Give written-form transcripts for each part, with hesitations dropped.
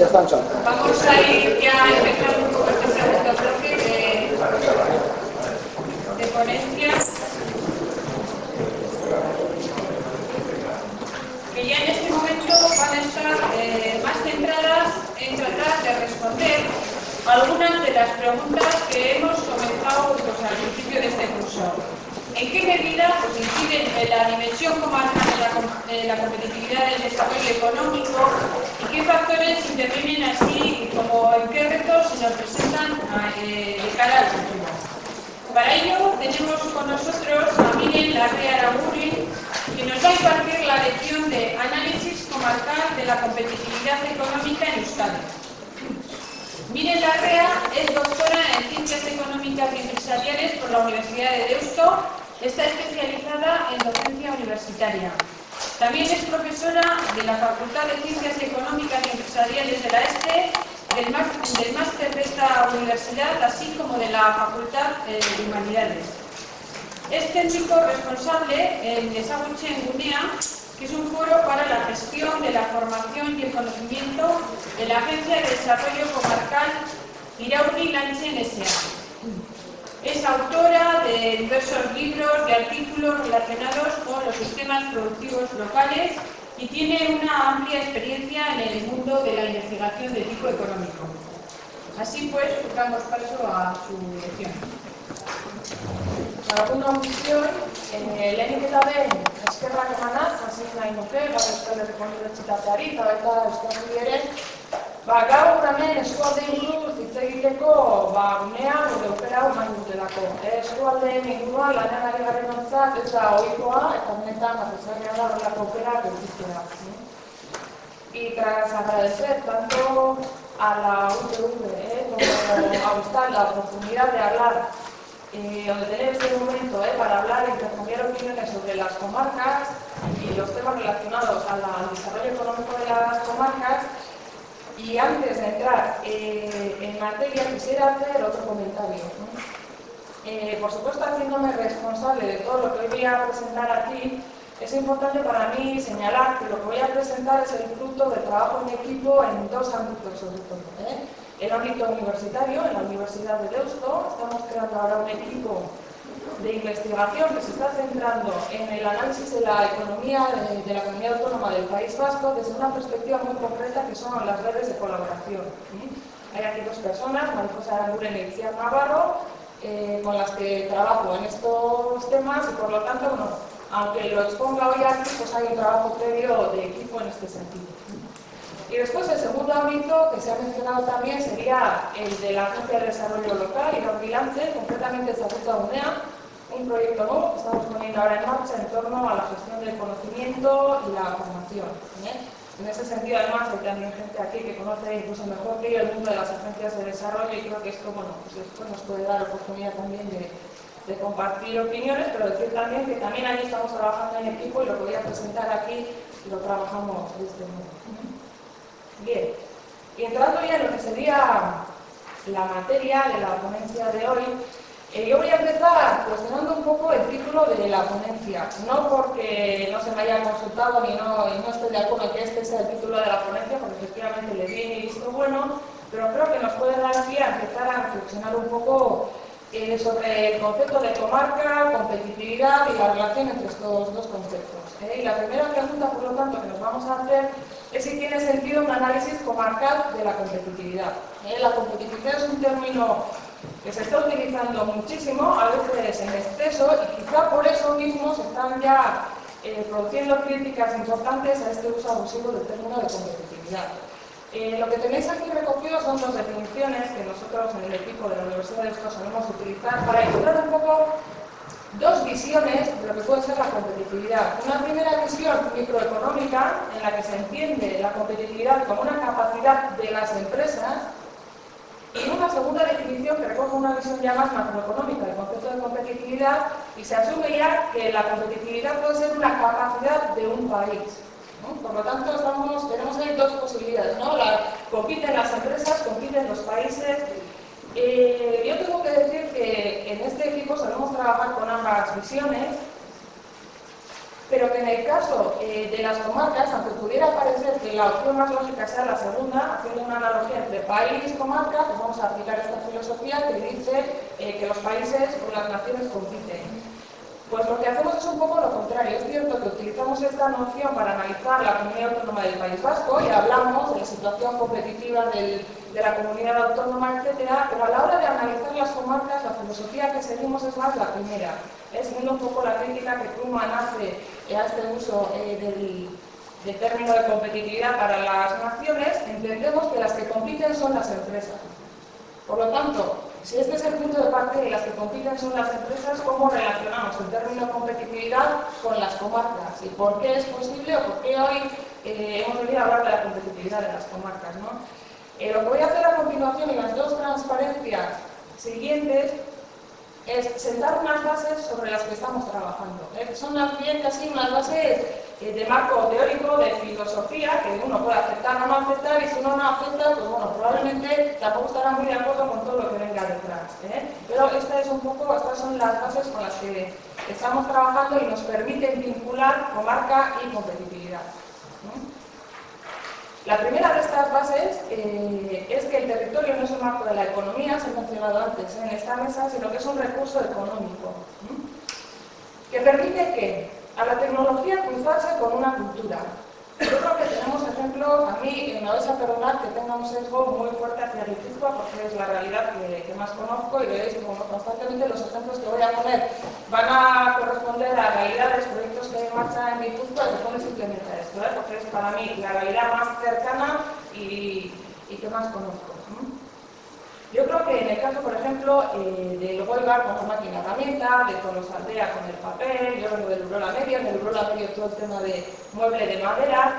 ya están saliendo. Vamos a ir ya a empezar un poco este segundo bloque de ponencia, que ya en este momento van a estar más centradas en tratar de responder algunas de las preguntas que hemos comenzado al principio de este curso. ¿En qué medida inciden en la dimensión comarcal de la competitividad del desarrollo económico y qué factores intervienen así como en qué retos se nos presentan de cara al futuro? Para ello tenemos con nosotros a Miren Larrea Aramburu, que nos va a impartir la lección de Análisis comarcal de la competitividad económica en Euskadi. Miren Larrea es doctora en Ciencias Económicas y Empresariales por la Universidad de Deusto. Está especializada en docencia universitaria. También es profesora de la Facultad de Ciencias Económicas y Empresariales de la ESTE, del máster de esta universidad, así como de la Facultad de Humanidades. Es técnico responsable en Ezagutzen Gunea, que es un foro para la gestión de la formación y el conocimiento de la Agencia de Desarrollo Comarcal Iraurgi Lantzen S.A. Es autora de diversos libros, de artículos relacionados con los sistemas productivos locales y tiene una amplia experiencia en el mundo de la investigación de tipo económico. Así pues, damos paso a su lección. Alguna omisión, lehenik eta behin eskerrak emanaz, hasi nahi nuke, Euskal Herriko Unibertsitateari eta baita Euskadi ere, gaur hemen eskualdeen buruz hitz egiteko gunea gure aukera hau eman dutelako. Eskualdeen inguruan lanean ari garenontzat ez da ohikoa eta benetan batezgarria da horrelako aukerak edukitzea. Y tras agradecer tanto a la UTV como a usted la oportunidad de hablar o de tener este momento para hablar e intercambiar opiniones sobre las comarcas y los temas relacionados al desarrollo económico de las comarcas, y antes de entrar en materia quisiera hacer otro comentario, ¿no? Por supuesto, haciéndome responsable de todo lo que hoy voy a presentar aquí, es importante para mí señalar que lo que voy a presentar es el fruto del trabajo en equipo en dos ámbitos sobre todo. El ámbito universitario, en la Universidad de Deusto, estamos creando ahora un equipo de investigación que se está centrando en el análisis de la economía de la comunidad autónoma del País Vasco desde una perspectiva muy concreta que son las redes de colaboración. Hay aquí dos personas, María José Aramburu y Itziar Navarro, con las que trabajo en estos temas y por lo tanto, bueno, aunque lo exponga hoy aquí, pues hay un trabajo previo de equipo en este sentido. Y después el segundo ámbito que se ha mencionado también sería el de la Agencia de Desarrollo Local, Iraurgi Lantzen, concretamente Ezagutzen Gunea, un proyecto nuevo que estamos poniendo ahora en marcha en torno a la gestión del conocimiento y la formación. En ese sentido, además, hay también gente aquí que conoce incluso mejor que yo el mundo de las agencias de desarrollo y creo que esto, bueno, pues después nos puede dar oportunidad también de compartir opiniones, pero decir también que también ahí estamos trabajando en equipo y lo que voy a presentar aquí lo trabajamos de este modo. Bien, y entrando ya en lo que sería la materia de la ponencia de hoy, yo voy a empezar cuestionando un poco el título de la ponencia, no porque no se me haya consultado y no estoy de acuerdo en que este sea el título de la ponencia, porque efectivamente le di mi visto bueno, pero creo que nos puede dar pie a empezar a reflexionar un poco sobre el concepto de comarca, competitividad y la relación entre estos dos conceptos. Y la primera pregunta, por lo tanto, que nos vamos a hacer es si tiene sentido un análisis comarcal de la competitividad. La competitividad es un término que se está utilizando muchísimo, a veces en exceso, y quizá por eso mismo se están ya produciendo críticas importantes a este uso abusivo del término de competitividad. Lo que tenéis aquí recogido son dos definiciones que nosotros en el equipo de la Universidad de Deusto solemos utilizar para ilustrar un poco dos visiones de lo que puede ser la competitividad. Una primera visión microeconómica en la que se entiende la competitividad como una capacidad de las empresas, y una segunda definición que recoge una visión ya más macroeconómica del concepto de competitividad, y se asume ya que la competitividad puede ser una capacidad de un país. Por lo tanto, tenemos ahí dos posibilidades, ¿no? Compiten las empresas, compiten los países. Yo tengo que decir que en este equipo solemos trabajar con ambas visiones pero que en el caso de las comarcas, aunque pudiera parecer que la opción más lógica sea la segunda, haciendo una analogía entre país y comarca, pues vamos a aplicar esta filosofía que dice que los países o las naciones compiten. Pues lo que hacemos es un poco lo contrario. Es cierto que utilizamos esta noción para analizar la comunidad autónoma del País Vasco y hablamos de la situación competitiva de la comunidad autónoma, etcétera, pero a la hora de analizar las comarcas, la filosofía que seguimos es más la primera. Siguiendo un poco la crítica que Krugman hace a este uso del término de competitividad para las naciones, entendemos que las que compiten son las empresas. Por lo tanto, si este es el punto de partida y las que compiten son las empresas, ¿cómo relacionamos el término competitividad con las comarcas? ¿Y por qué es posible o por qué hoy hemos venido a hablar de la competitividad de las comarcas, ¿no? Lo que voy a hacer a continuación en las dos transparencias siguientes es sentar unas bases sobre las que estamos trabajando. Son más bien casi unas bases de marco teórico, de filosofía, que uno puede aceptar o no aceptar, y si uno no acepta, pues bueno, probablemente tampoco estará muy de acuerdo con todo lo que venga detrás. Pero estas son las bases con las que estamos trabajando y nos permiten vincular comarca y competitividad. La primera de estas bases es que el territorio no es un marco de la economía, se ha mencionado antes en esta mesa, sino que es un recurso económico, que permite que a la tecnología cruzarse con una cultura. Yo creo que tenemos ejemplos, a mí me vais a perdonar que tenga un sesgo muy fuerte hacia Guipúzcoa porque es la realidad que más conozco y veréis como constantemente los ejemplos que voy a poner van a corresponder a realidades, proyectos que hay en marcha en Guipúzcoa y se pone simplemente a esto, porque es para mí la realidad más cercana y que más conozco. Yo creo que en el caso, por ejemplo, del Goibar con la máquina herramienta, de Tolosaldea con el papel, yo vengo del Urola Medio, en el Urola Medio todo el tema de mueble de madera.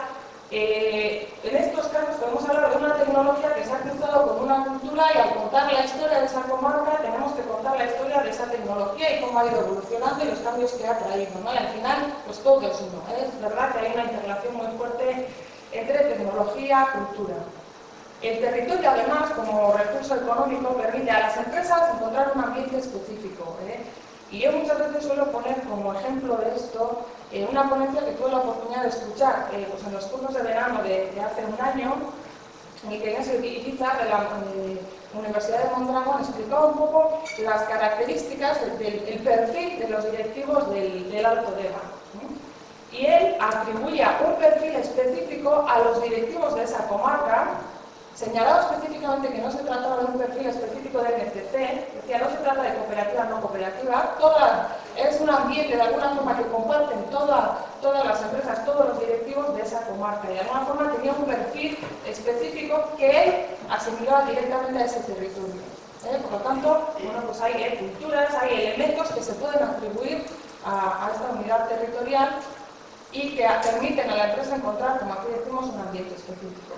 En estos casos podemos hablar de una tecnología que se ha cruzado con una cultura y al contar la historia de esa comarca tenemos que contar la historia de esa tecnología y cómo ha ido evolucionando y los cambios que ha traído, ¿no? Y al final, pues todo es uno. Es verdad que hay una interrelación muy fuerte entre tecnología y cultura. El territorio, además, como recurso económico, permite a las empresas encontrar un ambiente específico. Y yo muchas veces suelo poner como ejemplo de esto una ponencia que tuve la oportunidad de escuchar pues en los cursos de verano de hace un año, en el que Inés Irizar de la Universidad de Mondragón explicaba un poco las características del perfil de los directivos del Alto Deba. Y él atribuía un perfil específico a los directivos de esa comarca. Señalaba específicamente que no se trataba de un perfil específico de NCC, decía no se trata de cooperativa no cooperativa, es un ambiente de alguna forma que comparten todas las empresas, todos los directivos de esa comarca y de alguna forma tenía un perfil específico que él asimilaba directamente a ese territorio. Por lo tanto, bueno, pues hay culturas, hay elementos que se pueden atribuir a esta unidad territorial y que permiten a la empresa encontrar, como aquí decimos, un ambiente específico.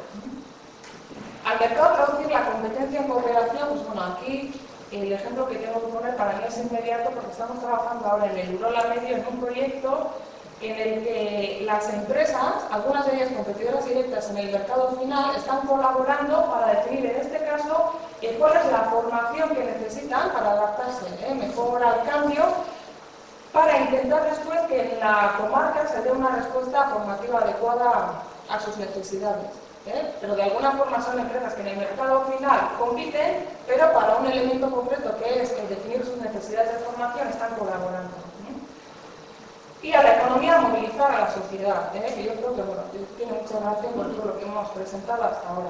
Al mercado traducir la competencia en cooperación, pues bueno, aquí el ejemplo que tengo que poner para mí es inmediato porque estamos trabajando ahora en el Urola Medio en un proyecto en el que las empresas, algunas de ellas competidoras directas en el mercado final, están colaborando para definir en este caso cuál es la formación que necesitan para adaptarse mejor al cambio, para intentar después que en la comarca se dé una respuesta formativa adecuada a sus necesidades. Pero de alguna forma son empresas que en el mercado final compiten, pero para un elemento concreto que es el definir sus necesidades de formación están colaborando. Y a la economía movilizar a la sociedad, que yo creo que bueno, tiene mucha relación con todo lo que hemos presentado hasta ahora.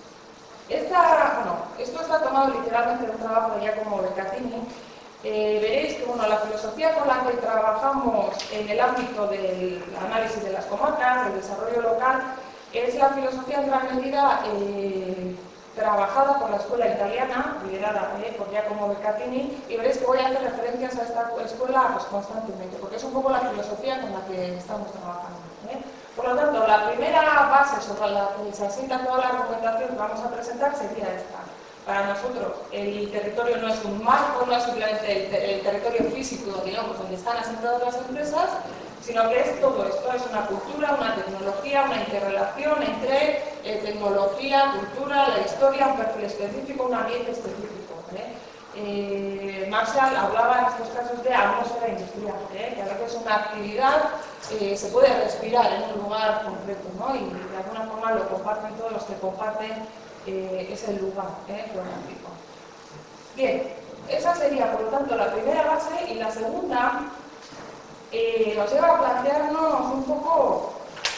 Esto está tomado literalmente de un trabajo de Giacomo Beccatini. Veréis que bueno, la filosofía con la que trabajamos en el ámbito del análisis de las comarcas, del desarrollo local, es la filosofía en gran medida trabajada por la escuela italiana, liderada por Giacomo Beccatini, y veréis que voy a hacer referencias a esta escuela pues, constantemente, porque es un poco la filosofía con la que estamos trabajando. Por lo tanto, la primera base sobre la que se asienta toda la argumentación que vamos a presentar sería esta. Para nosotros, el territorio no es un marco, no es simplemente el territorio físico, digamos, donde están asentadas las empresas, sino que es todo esto, es una cultura, una tecnología, una interrelación entre tecnología, cultura, la historia, un perfil específico, un ambiente específico. Marshall hablaba en estos casos de atmósfera industrial, que a veces es una actividad se puede respirar en un lugar concreto, ¿no? Y de alguna forma lo comparten todos los que comparten ese lugar geográfico. Bien, esa sería por lo tanto la primera base, y la segunda nos lleva a plantearnos un poco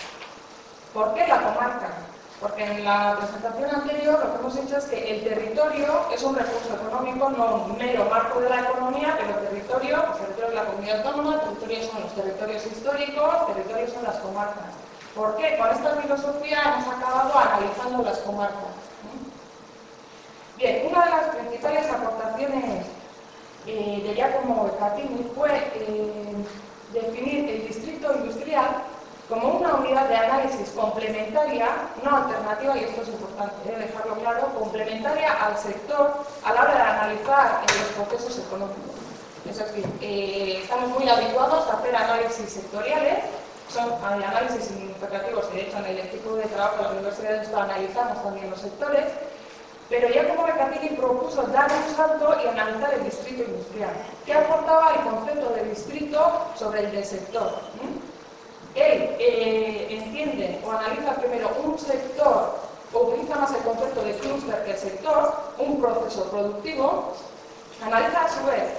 por qué la comarca. Porque en la presentación anterior lo que hemos dicho es que el territorio es un recurso económico, no un mero marco de la economía, pero territorio es la comunidad autónoma, territorio son los territorios históricos, territorios son las comarcas. ¿Por qué? Con esta filosofía hemos acabado analizando las comarcas. Bien, una de las principales aportaciones de Giacomo Catini fue definir el distrito industrial como una unidad de análisis complementaria, no alternativa, y esto es importante dejarlo claro, complementaria al sector a la hora de analizar los procesos económicos. Es decir, estamos muy habituados a hacer análisis sectoriales, son análisis significativos, y de hecho en el equipo de trabajo de la Universidad de Esto analizamos también los sectores, pero Giacomo Catini propuso dar un salto y analizar el distrito industrial. ¿Qué aportaba el concepto de distrito sobre el de sector? Él entiende o analiza primero un sector, o utiliza más el concepto de clúster que el sector, un proceso productivo, analiza a su vez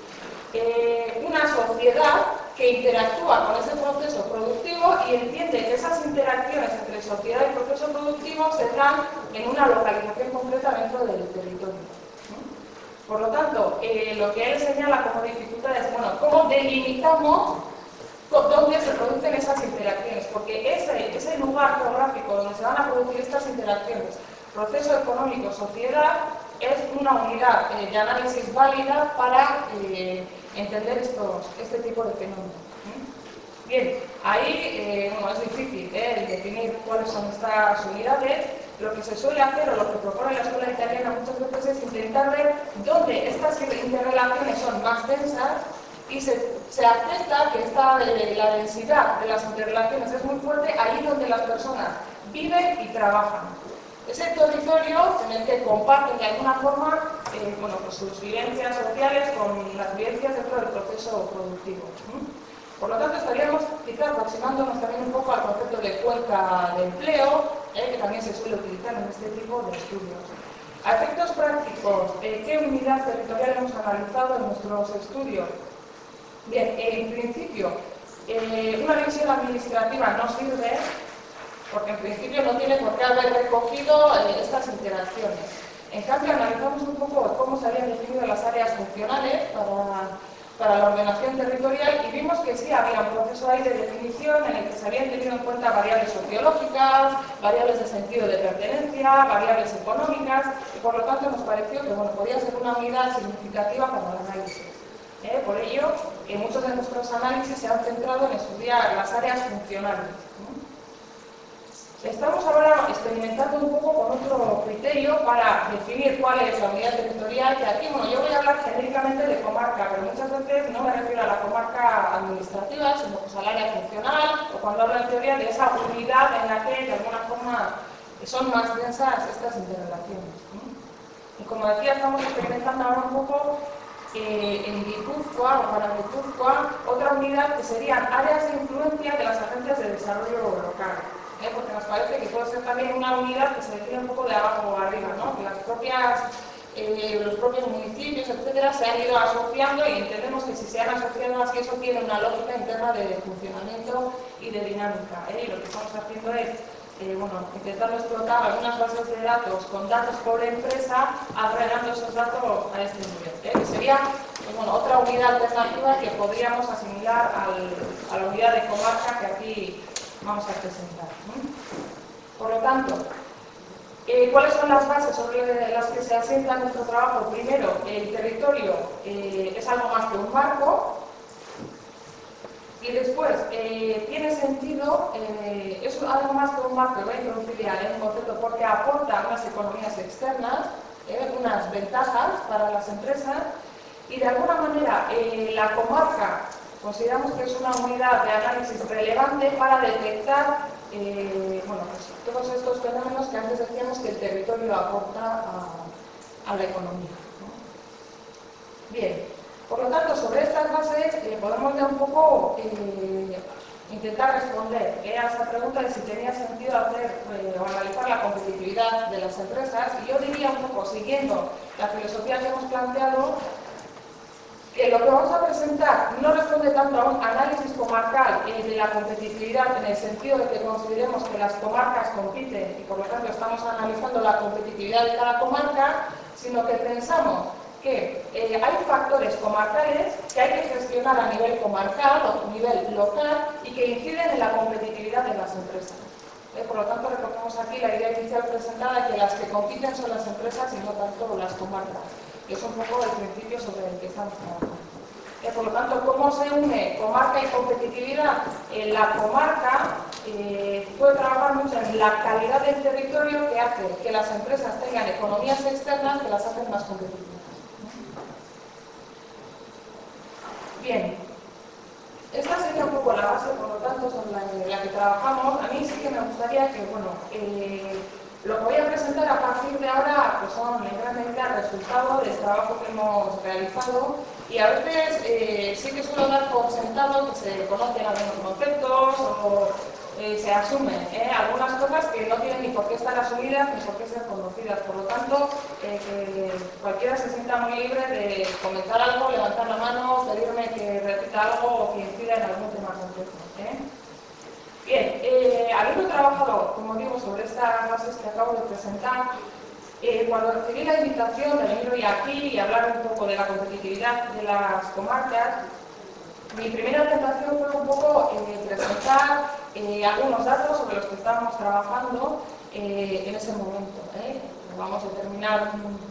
una sociedad que interactúa con ese proceso productivo y entiende que esas interacciones entre sociedad y proceso productivo se dan en una localización concreta dentro del territorio. Por lo tanto, lo que él señala como dificultad es, bueno, ¿cómo delimitamos dónde se producen esas interacciones? Porque ese lugar geográfico donde se van a producir estas interacciones, proceso económico, sociedad, es una unidad de análisis válida para entender este tipo de fenómenos. Bien, ahí bueno, es difícil definir cuáles son estas unidades. Lo que se suele hacer, o lo que propone la escuela italiana muchas veces, es intentar ver dónde estas interrelaciones son más densas y se acepta que la densidad de las interrelaciones es muy fuerte ahí donde las personas viven y trabajan. Ese territorio en el que comparten de alguna forma bueno, pues sus vivencias sociales con las vivencias dentro del proceso productivo. Por lo tanto, estaríamos quizá aproximándonos también un poco al concepto de cuenca de empleo, que también se suele utilizar en este tipo de estudios. A efectos prácticos, ¿qué unidad territorial hemos analizado en nuestros estudios? Bien, en principio, una división administrativa no sirve porque en principio no tiene por qué haber recogido estas interacciones. En cambio, analizamos un poco cómo se habían definido las áreas funcionales para la ordenación territorial y vimos que sí había un proceso ahí de definición en el que se habían tenido en cuenta variables sociológicas, variables de sentido de pertenencia, variables económicas, y por lo tanto nos pareció que bueno, podía ser una unidad significativa para el análisis. Por ello, muchos de nuestros análisis se han centrado en estudiar las áreas funcionales. Estamos ahora experimentando un poco con otro criterio para definir cuál es la unidad territorial, que aquí, bueno, yo voy a hablar genéricamente de comarca, pero muchas veces no me refiero a la comarca administrativa, sino pues al área funcional, o cuando hablo en teoría de esa unidad en la que de alguna forma son más densas estas interrelaciones. Y como decía, estamos experimentando ahora un poco en Guipúzcoa o para Guipúzcoa otra unidad que serían áreas de influencia de las agencias de desarrollo local. Porque nos parece que puede ser también una unidad que se define un poco de abajo o arriba, ¿no? Que los propios municipios, etcétera, se han ido asociando y entendemos que si se han asociado así, eso tiene una lógica interna de funcionamiento y de dinámica. Y lo que estamos haciendo es bueno, intentando explotar algunas bases de datos con datos por empresa, agregando esos datos a este nivel. Que sería pues, bueno, otra unidad alternativa que podríamos asimilar a la unidad de comarca que aquí vamos a presentar. Por lo tanto, ¿cuáles son las bases sobre las que se asienta nuestro trabajo? Primero, el territorio es algo más que un marco, y después, tiene sentido, es algo más que un marco, voy a introducir ya un concepto, porque aporta unas economías externas, unas ventajas para las empresas, y de alguna manera la comarca consideramos que es una unidad de análisis relevante para detectar bueno, pues, todos estos fenómenos que antes decíamos que el territorio aporta a la economía, ¿no? Bien, por lo tanto, sobre estas bases podemos ya un poco intentar responder a esa pregunta de si tenía sentido hacer o analizar la competitividad de las empresas. Y yo diría un poco, siguiendo la filosofía que hemos planteado, que lo que vamos a presentar no responde tanto a un análisis comarcal de la competitividad en el sentido de que consideremos que las comarcas compiten y por lo tanto estamos analizando la competitividad de cada comarca, sino que pensamos que hay factores comarcales que hay que gestionar a nivel comarcal o a nivel local y que inciden en la competitividad de las empresas. Por lo tanto, recogemos aquí la idea inicial presentada de que las que compiten son las empresas y no tanto las comarcas, que es un poco el principio sobre el que estamos trabajando. Por lo tanto, ¿cómo se une comarca y competitividad? La comarca puede trabajar mucho en la calidad del territorio que hace que las empresas tengan economías externas que las hacen más competitivas. Bien, esta sería un poco la base, por lo tanto, sobre la que trabajamos. A mí sí que me gustaría que, bueno, lo que voy a presentar a partir de ahora pues son en gran medida resultado del trabajo que hemos realizado y a veces sí que suelo dar por sentado que se conocen algunos conceptos o se asumen algunas cosas que no tienen ni por qué estar asumidas ni por qué ser conocidas. Por lo tanto, que cualquiera se sienta muy libre de comentar algo, levantar la mano, pedirme que repita algo o que incida en algún tema concreto. Bien, habiendo trabajado, como digo, sobre estas bases que acabo de presentar, cuando recibí la invitación de venir hoy aquí y hablar un poco de la competitividad de las comarcas, mi primera tentación fue un poco presentar algunos datos sobre los que estábamos trabajando en ese momento. Vamos a terminar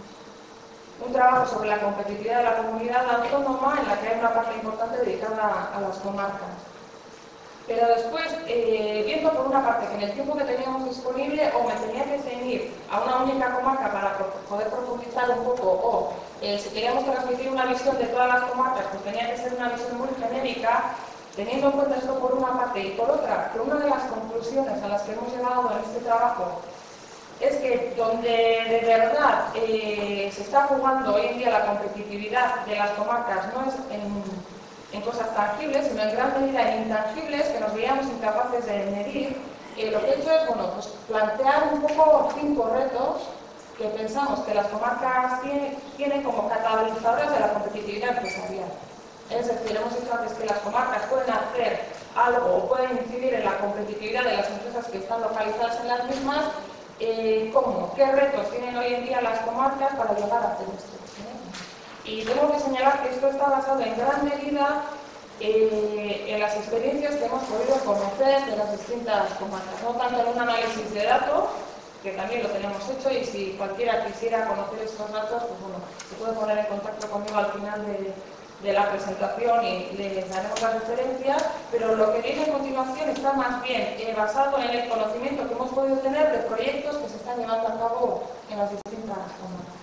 un trabajo sobre la competitividad de la comunidad autónoma en la que hay una parte importante dedicada a las comarcas. Pero después, viendo por una parte que en el tiempo que teníamos disponible o me tenía que ceñir a una única comarca para poder profundizar un poco o si queríamos transmitir una visión de todas las comarcas, pues tenía que ser una visión muy genérica, teniendo en cuenta esto por una parte y por otra, que una de las conclusiones a las que hemos llegado en este trabajo es que donde de verdad se está jugando hoy en día la competitividad de las comarcas no es en cosas tangibles, sino en gran medida en intangibles que nos veíamos incapaces de medir. Lo que he hecho es, bueno, pues plantear un poco 5 retos que pensamos que las comarcas tienen como catalizadoras de la competitividad empresarial. Es decir, hemos dicho antes que las comarcas pueden hacer algo o pueden incidir en la competitividad de las empresas que están localizadas en las mismas. ¿Cómo? ¿Qué retos tienen hoy en día las comarcas para llegar a hacer esto? Y tengo que señalar que esto está basado en gran medida en las experiencias que hemos podido conocer de las distintas comarcas, no tanto en un análisis de datos, que también lo tenemos hecho, y si cualquiera quisiera conocer estos datos, pues bueno, se puede poner en contacto conmigo al final de la presentación y les daremos las referencias, pero lo que viene a continuación está más bien basado en el conocimiento que hemos podido tener de proyectos que se están llevando a cabo en las distintas comarcas.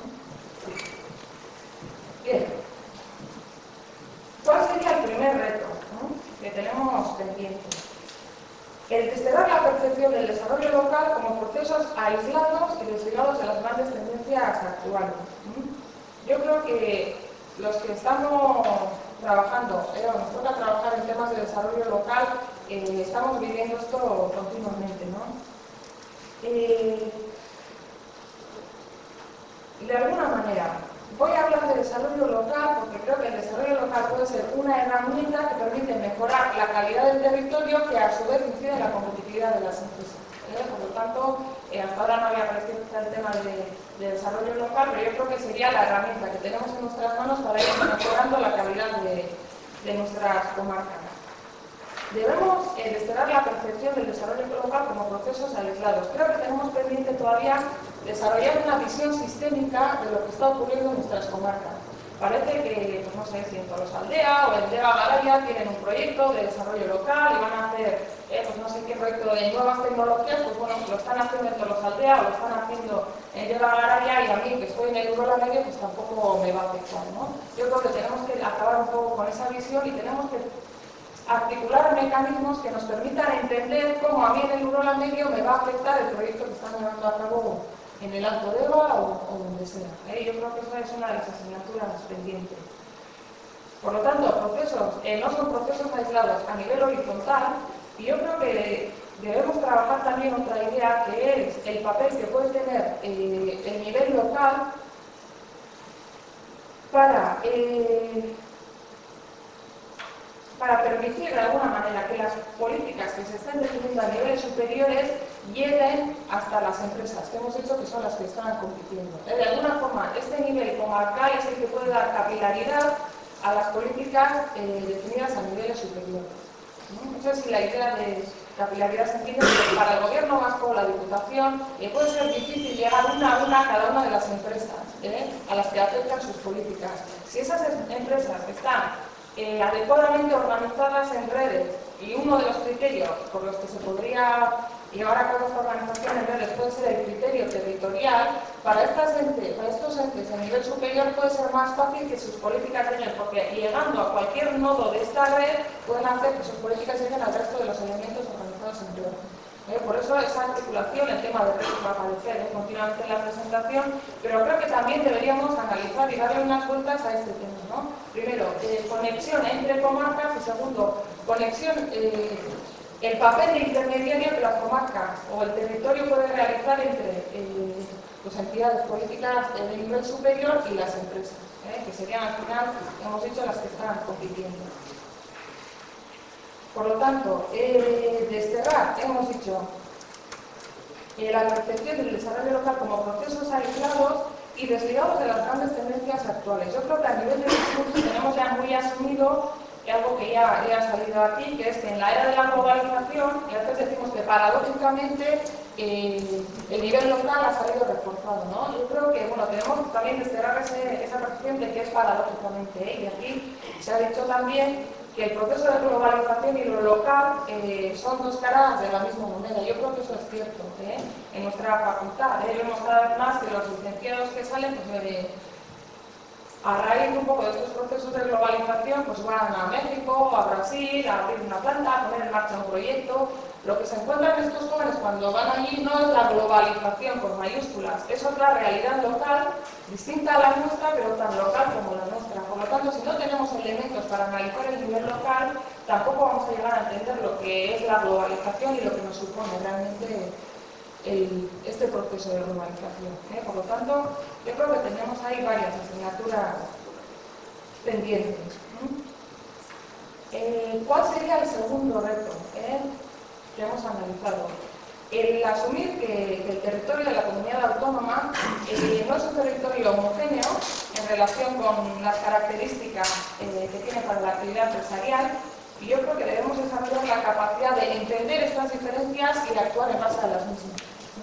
Bien, ¿cuál sería el primer reto que tenemos pendiente? El desterrar la percepción del desarrollo local como procesos aislados y desligados de las grandes tendencias actuales. Yo creo que los que estamos trabajando, nos toca trabajar en temas de desarrollo local, estamos viviendo esto continuamente, ¿no? De alguna manera, voy a hablar de desarrollo local porque creo que el desarrollo local puede ser una herramienta que permite mejorar la calidad del territorio que a su vez incide en la competitividad de las empresas. Por lo tanto, hasta ahora no había aparecido el tema de desarrollo local, pero yo creo que sería la herramienta que tenemos en nuestras manos para ir mejorando la calidad de nuestras comarcas. Debemos desterrar la percepción del desarrollo local como procesos aislados. Creo que tenemos pendiente todavía desarrollar una visión sistémica de lo que está ocurriendo en nuestras comarcas. Parece que, pues no sé, si en Tolosaldea o en Deva Garaia tienen un proyecto de desarrollo local y van a hacer, pues no sé qué proyecto de nuevas tecnologías, pues bueno, lo están haciendo en Tolosaldea o lo están haciendo en Deva Garaia y a mí, que estoy en el rural medio, pues tampoco me va a afectar, ¿no? Yo creo que tenemos que acabar un poco con esa visión y tenemos que articular mecanismos que nos permitan entender cómo a mí en el rural medio me va a afectar el proyecto que están llevando a cabo en el Alto Deva o donde sea. Yo creo que esa es una de las asignaturas pendientes. Por lo tanto, procesos no son procesos aislados a nivel horizontal, y yo creo que debemos trabajar también otra idea, que es el papel que puede tener el nivel local para permitir de alguna manera que las políticas que se están definiendo a niveles superiores lleguen hasta las empresas, que hemos dicho que son las que están compitiendo. De alguna forma, este nivel comarcal es el que puede dar capilaridad a las políticas definidas a niveles superiores. No sé si la idea de capilaridad se entiende, pero para el gobierno vasco, la diputación, puede ser difícil llegar una a una a cada una de las empresas a las que afectan sus políticas. Si esas empresas están adecuadamente organizadas en redes, y uno de los criterios por los que se podría llevar a cabo esta organización en redes puede ser el criterio territorial, para estos entes a nivel superior puede ser más fácil que sus políticas lleguen, porque llegando a cualquier nodo de esta red pueden hacer que sus políticas lleguen al resto de los elementos organizados en redes. Por eso esa articulación, el tema de redes va a aparecer continuamente en la presentación, pero creo que también deberíamos analizar y darle unas vueltas a este tema, ¿no? Primero, conexión entre comarcas, y segundo, conexión, el papel de intermediario que las comarcas o el territorio puede realizar entre pues, entidades políticas de nivel superior y las empresas, que serían al final, hemos dicho, las que están compitiendo. Por lo tanto, desterrar, hemos dicho, la percepción del desarrollo local como procesos aislados y desligados de las grandes tendencias actuales. Yo creo que a nivel de discurso tenemos ya muy asumido algo que ya ha salido aquí, que es que en la era de la globalización, y antes decimos que paradójicamente el nivel local ha salido reforzado, ¿no? Yo creo que, bueno, tenemos también desterrar esa percepción de que es paradójicamente, y aquí se ha dicho también que el proceso de globalización y lo local son dos caras de la misma moneda. Yo creo que eso es cierto. En nuestra facultad vemos cada vez más que los licenciados que salen, pues, a raíz un poco de estos procesos de globalización, pues van a México, a Brasil, a abrir una planta, a poner en marcha un proyecto. Lo que se encuentran estos jóvenes cuando van allí no es la globalización con mayúsculas, es otra realidad local, distinta a la nuestra, pero tan local como la nuestra. Por lo tanto, si no tenemos elementos para analizar el nivel local, tampoco vamos a llegar a entender lo que es la globalización y lo que nos supone realmente este proceso de globalización. Por lo tanto, yo creo que tenemos ahí varias asignaturas pendientes. ¿Cuál sería el segundo reto que hemos analizado? El asumir que el territorio de la comunidad autónoma no es un territorio homogéneo en relación con las características que tiene para la actividad empresarial, y yo creo que debemos desarrollar la capacidad de entender estas diferencias y de actuar en base a las mismas.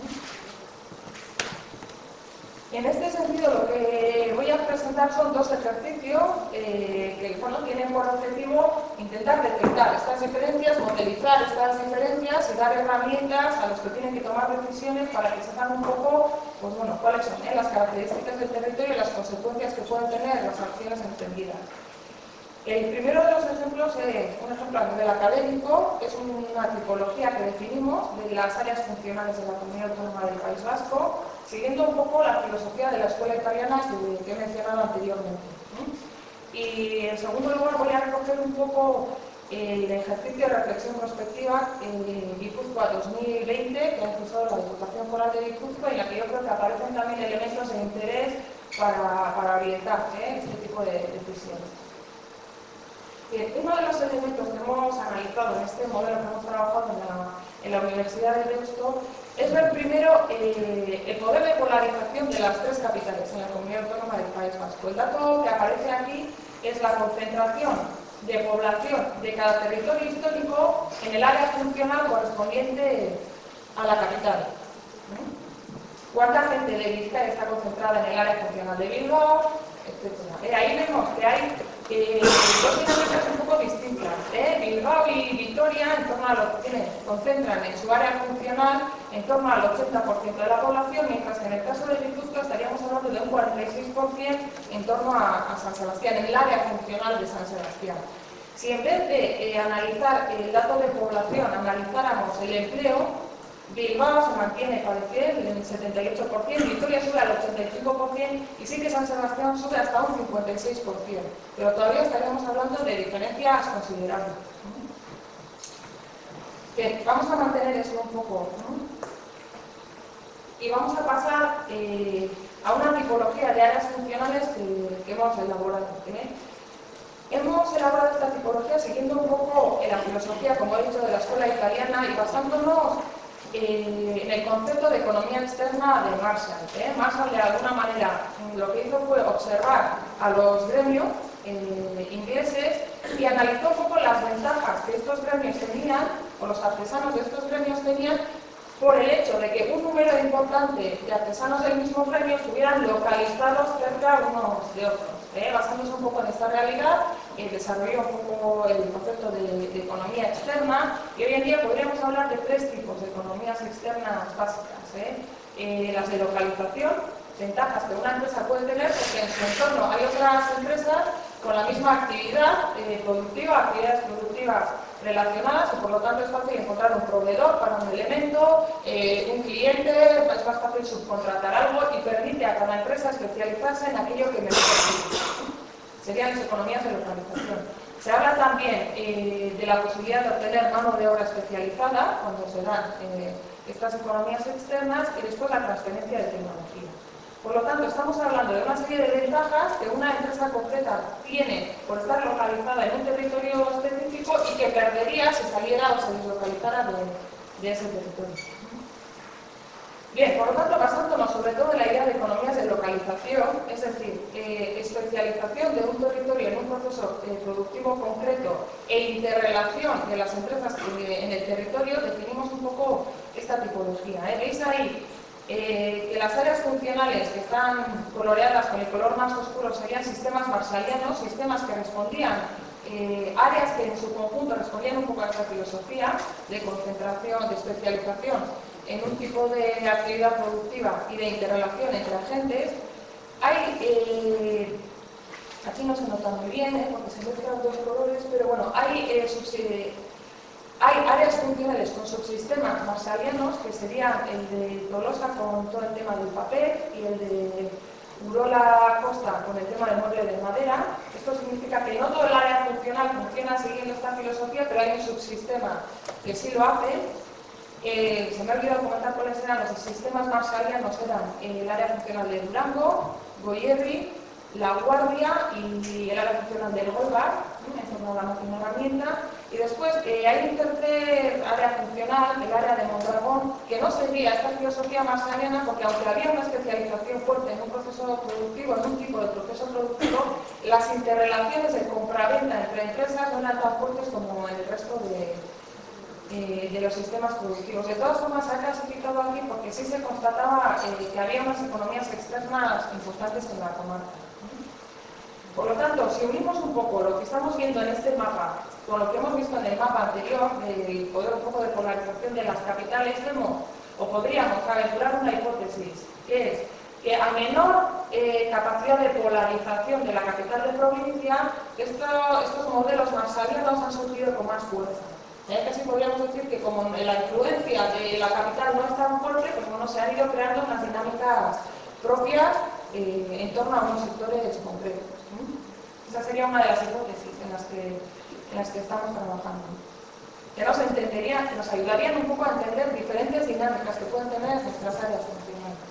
En este sentido, lo que voy a presentar son dos ejercicios que tienen por objetivo intentar detectar estas diferencias, modelizar estas diferencias y dar herramientas a los que tienen que tomar decisiones para que sepan un poco pues, cuáles son las características del territorio y las consecuencias que pueden tener las acciones emprendidas. El primero de los ejemplos es un ejemplo a nivel académico, es una tipología que definimos de las áreas funcionales de la Comunidad Autónoma del País Vasco, siguiendo un poco la filosofía de la escuela italiana que he mencionado anteriormente. Y en segundo lugar voy a recoger un poco el ejercicio de reflexión prospectiva en Guipúzcoa 2020, que ha impulsado la Diputación Foral de Guipúzcoa, y en la que yo creo que aparecen también elementos de interés para orientar este tipo de decisiones. Uno de los elementos que hemos analizado en este modelo que hemos trabajado en la Universidad de Deusto es ver primero el poder de polarización de las tres capitales en la Comunidad Autónoma del País Vasco. El dato que aparece aquí es la concentración de población de cada territorio histórico en el área funcional correspondiente a la capital. ¿Cuánta gente de Vizcaya está concentrada en el área funcional de Bilbao? Etcétera. Ahí vemos que hay dos dinámicas un poco distintas. Bilbao y Vitoria concentran en su área funcional en torno al 80% de la población, mientras que en el caso de Guipúzcoa estaríamos hablando de un 46% en torno a San Sebastián, en el área funcional de San Sebastián. Si en vez de analizar el dato de población, analizáramos el empleo, Bilbao se mantiene parecido en el 78%, Vitoria sube al 85% y sí que San Sebastián sube hasta un 56%, pero todavía estaríamos hablando de diferencias considerables. Bien, vamos a mantener eso un poco, ¿no? Y vamos a pasar a una tipología de áreas funcionales que hemos elaborado. Hemos elaborado esta tipología siguiendo un poco la filosofía, como he dicho, de la escuela italiana y basándonos en el concepto de economía externa de Marshall. Marshall, de alguna manera, lo que hizo fue observar a los gremios ingleses y analizó un poco las ventajas que estos gremios tenían, o los artesanos de estos gremios tenían, por el hecho de que un número importante de artesanos del mismo gremio estuvieran localizados cerca unos de otros. Basándose un poco en esta realidad, desarrolló un poco el concepto de economía externa y hoy en día podríamos hablar de tres tipos de economías externas básicas. Las de localización, ventajas que una empresa puede tener porque en su entorno hay otras empresas con la misma actividad productiva, actividades productivas relacionadas y por lo tanto es fácil encontrar un proveedor para un elemento, un cliente, es más fácil subcontratar algo y permite a cada empresa especializarse en aquello que mejor sirve. Serían las economías de localización. Se habla también de la posibilidad de obtener mano de obra especializada cuando se dan estas economías externas y después la transferencia de tecnología. Por lo tanto, estamos hablando de una serie de ventajas que una empresa concreta tiene por estar localizada en un territorio específico y que perdería si saliera o se deslocalizara de ese territorio. Bien, por lo tanto, basándonos sobre todo en la idea de economías de localización, es decir, especialización de un territorio en un proceso productivo concreto e interrelación de las empresas en el territorio, definimos un poco esta tipología. ¿Veis ahí? Que las áreas funcionales que están coloreadas con el color más oscuro serían sistemas marshallianos, sistemas que respondían, áreas que en su conjunto respondían un poco a esta filosofía de concentración, de especialización en un tipo de actividad productiva y de interrelación entre agentes. Hay, aquí no se nota muy bien, porque se mezclan dos colores, pero bueno, hay áreas funcionales con subsistemas marshallianos, que serían el de Tolosa con todo el tema del papel y el de Urola Costa con el tema del mueble de madera. Esto significa que no todo el área funcional funciona siguiendo esta filosofía, pero hay un subsistema que sí lo hace. Se me ha olvidado comentar cuáles eran los sistemas marshallianos. Eran el área funcional de Durango, Goierri, La Guardia y el área funcional del Golbar, en torno a la máquina herramienta. Y después hay un tercer área funcional, el área de Mondragón, que no seguía esta filosofía marshalliana porque aunque había una especialización fuerte en un proceso productivo, en un tipo de proceso productivo, las interrelaciones de compraventa entre empresas no eran tan fuertes como en el resto de los sistemas productivos. De todas formas, se ha clasificado aquí porque sí se constataba que había unas economías externas importantes en la comarca. Por lo tanto, si unimos un poco lo que estamos viendo en este mapa con lo que hemos visto en el mapa anterior, del poder un poco de polarización de las capitales, vemos, o podríamos aventurar una hipótesis, que es que a menor capacidad de polarización de la capital de provincia, estos modelos marshallianos han surgido con más fuerza. Casi podríamos decir que como la influencia de la capital no es tan fuerte, pues bueno, se han ido creando unas dinámicas propias en torno a unos sectores concretos. Esa sería una de las hipótesis en las que estamos trabajando. Que nos entenderían, que nos ayudarían un poco a entender diferentes dinámicas que pueden tener nuestras áreas funcionales.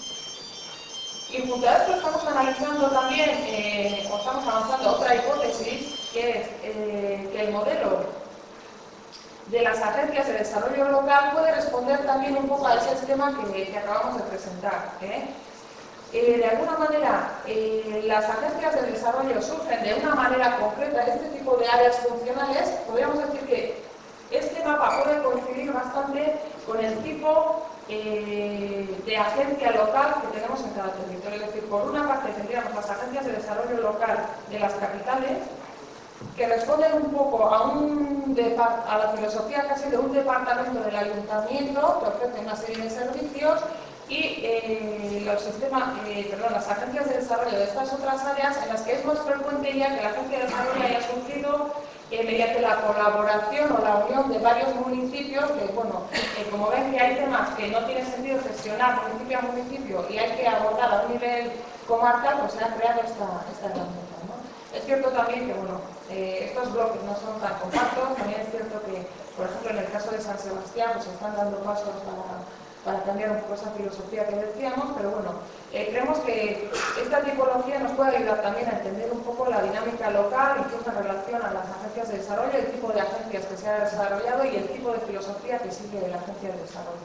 Y junto a esto estamos analizando también, o estamos avanzando otra hipótesis, que es que el modelo de las agencias de desarrollo local puede responder también un poco a ese esquema que acabamos de presentar. De alguna manera, las agencias de desarrollo surgen de una manera concreta en este tipo de áreas funcionales. Podríamos decir que este mapa puede coincidir bastante con el tipo de agencia local que tenemos en cada territorio. Es decir, por una parte tendríamos las agencias de desarrollo local de las capitales, que responden un poco a la filosofía casi de un departamento del ayuntamiento que ofrece una serie de servicios, y las agencias de desarrollo de estas otras áreas en las que es más frecuente ya que la agencia de desarrollo haya surgido mediante la colaboración o la unión de varios municipios que, bueno, como ven que hay temas que no tiene sentido gestionar municipio a municipio y hay que abordar a un nivel comarcal, pues se ha creado esta herramienta, ¿no? Es cierto también que, bueno, estos bloques no son tan compactos, también es cierto que, por ejemplo, en el caso de San Sebastián, pues se están dando pasos para cambiar un poco esa filosofía que decíamos, pero bueno, creemos que esta tipología nos puede ayudar también a entender un poco la dinámica local, incluso en relación a las agencias de desarrollo, el tipo de agencias que se ha desarrollado y el tipo de filosofía que sigue la agencia de desarrollo.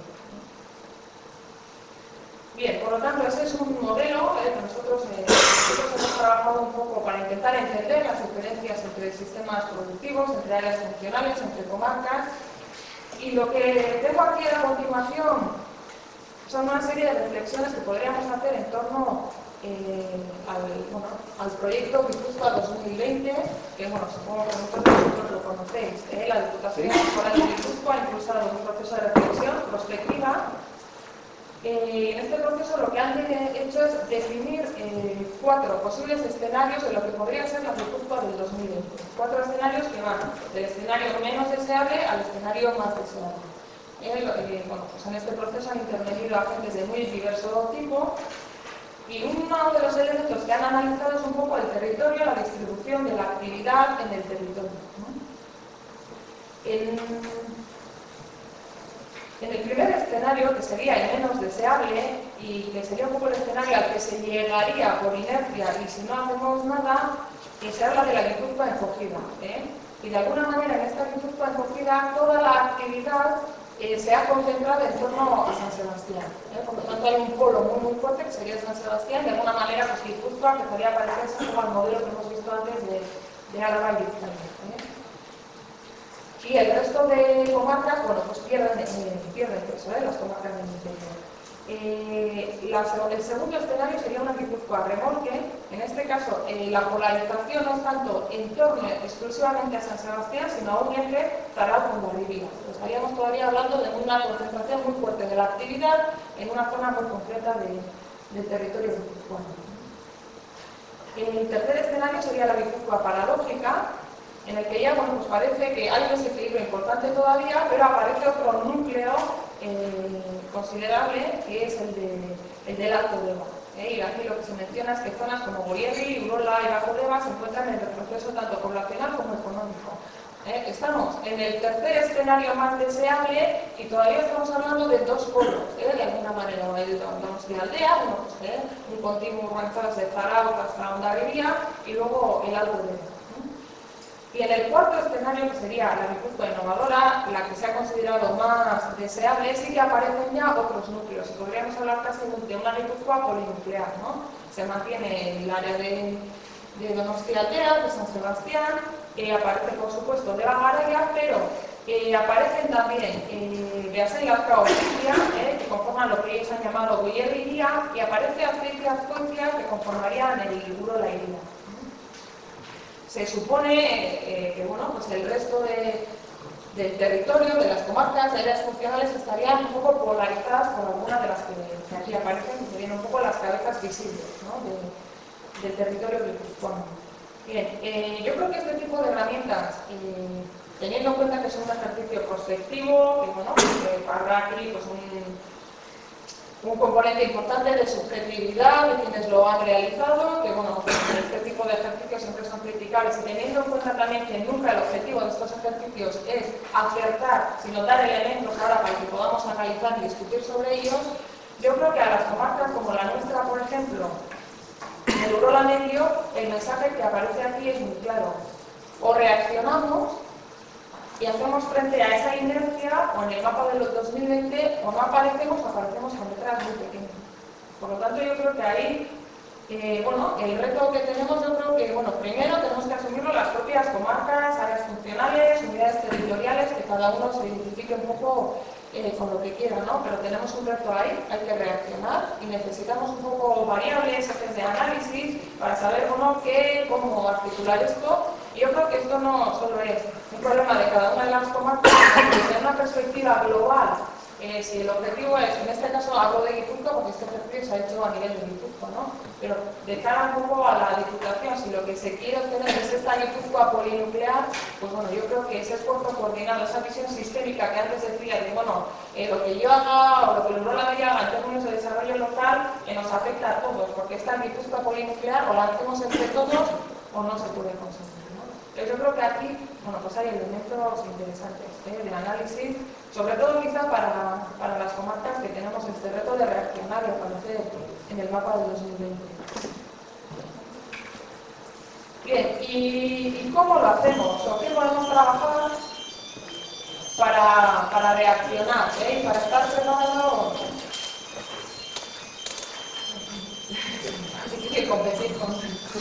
Bien, por lo tanto, ese es un modelo que nosotros hemos trabajado un poco para intentar entender las diferencias entre sistemas productivos, entre áreas funcionales, entre comarcas. Y lo que tengo aquí a continuación son una serie de reflexiones que podríamos hacer en torno al proyecto Guipúzcoa 2020, que, bueno, supongo que muchos de vosotros lo conocéis. La Diputación Foral de Guipúzcoa ha impulsado un proceso de reflexión prospectiva. En este proceso lo que han hecho es definir 4 posibles escenarios de lo que podría ser la Guipúzcoa del 2020. 4 escenarios que van del escenario menos deseable al escenario más deseable. Pues en este proceso han intervenido agentes de muy diverso tipo y uno de los elementos que han analizado es un poco el territorio, la distribución de la actividad en el territorio, ¿no? En el primer escenario, que sería el menos deseable y que sería un poco el escenario al que se llegaría por inercia y si no hacemos nada, se habla de la Guipúzcoa encogida, y de alguna manera en esta Guipúzcoa encogida toda la actividad se ha concentrado en torno a San Sebastián. Por lo tanto hay un polo muy fuerte que sería San Sebastián, de alguna manera pues Guipúzcoa empezaría a parecerse como al modelo que hemos visto antes de Álava y Vizcaya. Y el resto de comarcas, bueno, pues pierden peso, las comarcas del interior. El segundo escenario sería una Guipúzcoa remolque. En este caso, la polarización no es tanto en torno exclusivamente a San Sebastián, sino a un eje Zarauz-Hondarribia. Estaríamos todavía hablando de una concentración muy fuerte de la actividad en una zona muy concreta del territorio guipuzcoano. El tercer escenario sería la Guipúzcoa paradójica, en el que ya, bueno, pues parece que hay un desequilibrio importante todavía, pero aparece otro núcleo considerable, que es el del Alto Deva. Y aquí lo que se menciona es que zonas como Goierri, Urola y Bajo Deva se encuentran en el retroceso tanto poblacional como económico. Estamos en el tercer escenario más deseable y todavía estamos hablando de 2 polos, de alguna manera, el Donostialdea, bueno, pues, un continuo urbanizado desde Zarauz hasta Hondarribia y luego el Alto Deva. Y en el cuarto escenario, que sería la Guipúzcoa innovadora, la que se ha considerado más deseable, sí que aparecen ya otros núcleos. Y podríamos hablar casi de una Guipúzcoa polinuclear, ¿no? Se mantiene el área de Donostialdea, de San Sebastián, aparece por supuesto de Garaia, pero aparecen también Beasain, Lazkao y Iria, que conforman lo que ellos han llamado Goierri Iria, y aparece Azpeitia, Azkoitia, que conformarían el Urola Iria. Se supone que, bueno, pues el resto del territorio, de las comarcas, de áreas funcionales, estarían un poco polarizadas por algunas de las que aquí aparecen, que serían un poco las cabezas visibles, ¿no? del territorio guipuzcoano. Bien, yo creo que este tipo de herramientas, teniendo en cuenta que es un ejercicio prospectivo, que, bueno, que habrá aquí pues, un componente importante de subjetividad de quienes lo han realizado, que, bueno, este tipo de ejercicios siempre son criticables, y teniendo en cuenta también que nunca el objetivo de estos ejercicios es acertar, sino dar elementos ahora para que podamos analizar y discutir sobre ellos, yo creo que a las comarcas como la nuestra, por ejemplo, en el Urola Medio, el mensaje que aparece aquí es muy claro. O reaccionamos y hacemos frente a esa inercia, o en el mapa de los 2020, o no aparecemos con letras muy pequeñas. Por lo tanto, yo creo que ahí, bueno, el reto que tenemos, yo creo que, bueno, primero tenemos que asumirlo las propias comarcas, áreas funcionales, unidades territoriales, que cada uno se identifique un poco con lo que quiera, ¿no? Pero tenemos un reto ahí, hay que reaccionar y necesitamos un poco variables, ejes de análisis, para saber, bueno, cómo articular esto. Y yo creo que esto no solo es un problema de cada una de las comarcas, sino que desde una perspectiva global si el objetivo es, en este caso hablo de Guipúzcoa porque este ejercicio se ha hecho a nivel de Guipúzcoa, ¿no? Pero de cara un poco a la Diputación, si lo que se quiere obtener es esta Guipúzcoa polinuclear, pues bueno, yo creo que ese esfuerzo coordinado, esa visión sistémica que antes decía de, bueno, lo que yo haga o lo que el Urola Bella haga en términos de desarrollo local, nos afecta a todos, porque esta Guipúzcoa polinuclear o la hacemos entre todos o no se puede conseguir. Yo creo que aquí, bueno, pues hay elementos interesantes de análisis, sobre todo quizá para las comarcas que tenemos este reto de reaccionar y aparecer en el mapa del 2020. Bien, ¿y cómo lo hacemos? ¿O qué podemos trabajar para reaccionar? Para estar preparados. Así que hay que competir con...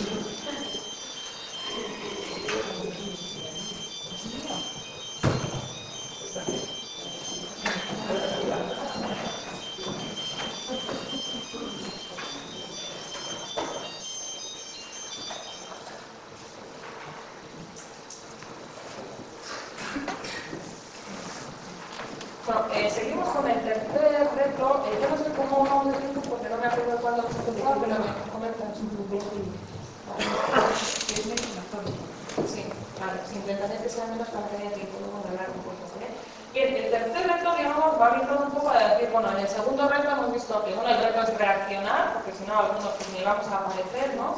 Bueno, seguimos con el tercer reto. Yo no sé cómo vamos de tiempo porque no me acuerdo cuándo se empezó, pero me comentan un poco. Sí, vale, intentaré que sea menos para que haya tiempo luego de hablar un poco. Bien, el tercer reto, digamos, va orientado un poco a decir, bueno, en el segundo reto hemos visto que, bueno, el reto es reaccionar, porque si no, algunos pues, ni vamos a aparecer, ¿no?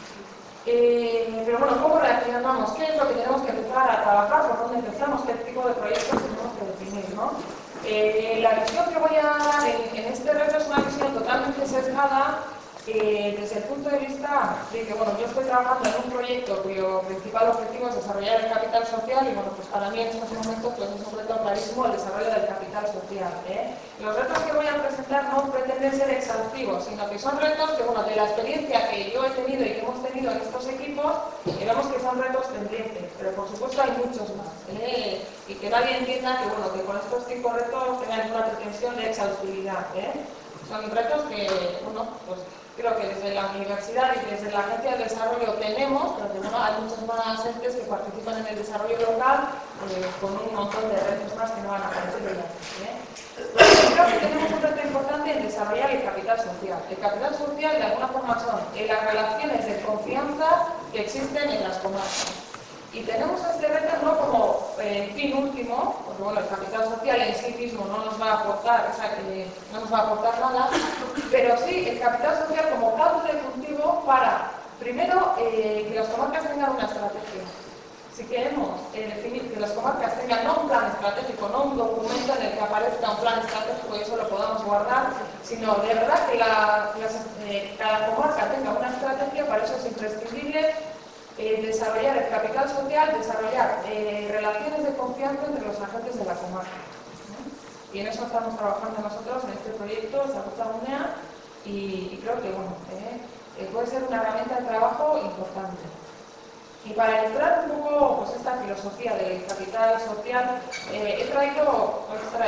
Pero bueno, ¿cómo reaccionamos? ¿Qué es lo que tenemos que empezar a trabajar? ¿Por dónde empezamos? ¿Qué tipo de proyectos tenemos que definir? ¿No? La visión que voy a dar en este reto es una visión totalmente sesgada desde el punto de vista de que, bueno, yo estoy trabajando en un proyecto cuyo principal objetivo es desarrollar el capital social y, bueno, pues para mí en estos momentos pues, es un reto clarísimo el desarrollo del capital social. Los retos que voy a presentar no pretenden ser exhaustivos, sino que son retos que, bueno, de la experiencia que yo he tenido y que hemos tenido en estos equipos, vemos que son retos pendientes, pero por supuesto hay muchos más. Y que nadie entienda que, bueno, que con estos tipos de retos tengan una pretensión de exhaustividad. Son retos que, bueno, pues creo que desde la universidad y desde la Agencia de Desarrollo tenemos, pero que, bueno, hay muchas más entes que participan en el desarrollo local con un montón de retos más que no van a aparecer hoy aquí. Creo que tenemos un reto importante en desarrollar el capital social. El capital social, de alguna forma, son las relaciones de confianza que existen en las comarcas. Y tenemos este reto no como fin último, porque bueno, el capital social en sí mismo no nos va a aportar, no nos va a aportar nada, pero sí el capital social como cauce de cultivo para, primero, que las comarcas tengan una estrategia. Si queremos definir que las comarcas tengan no un plan estratégico, no un documento en el que aparezca un plan estratégico y eso lo podamos guardar, sino de verdad que cada comarca tenga una estrategia, para eso es imprescindible desarrollar el capital social, desarrollar relaciones de confianza entre los agentes de la comarca. Y en eso estamos trabajando nosotros en este proyecto, Zaguza Unea, y creo que bueno, puede ser una herramienta de trabajo importante. Y para ilustrar un poco pues, esta filosofía del capital social, he extraído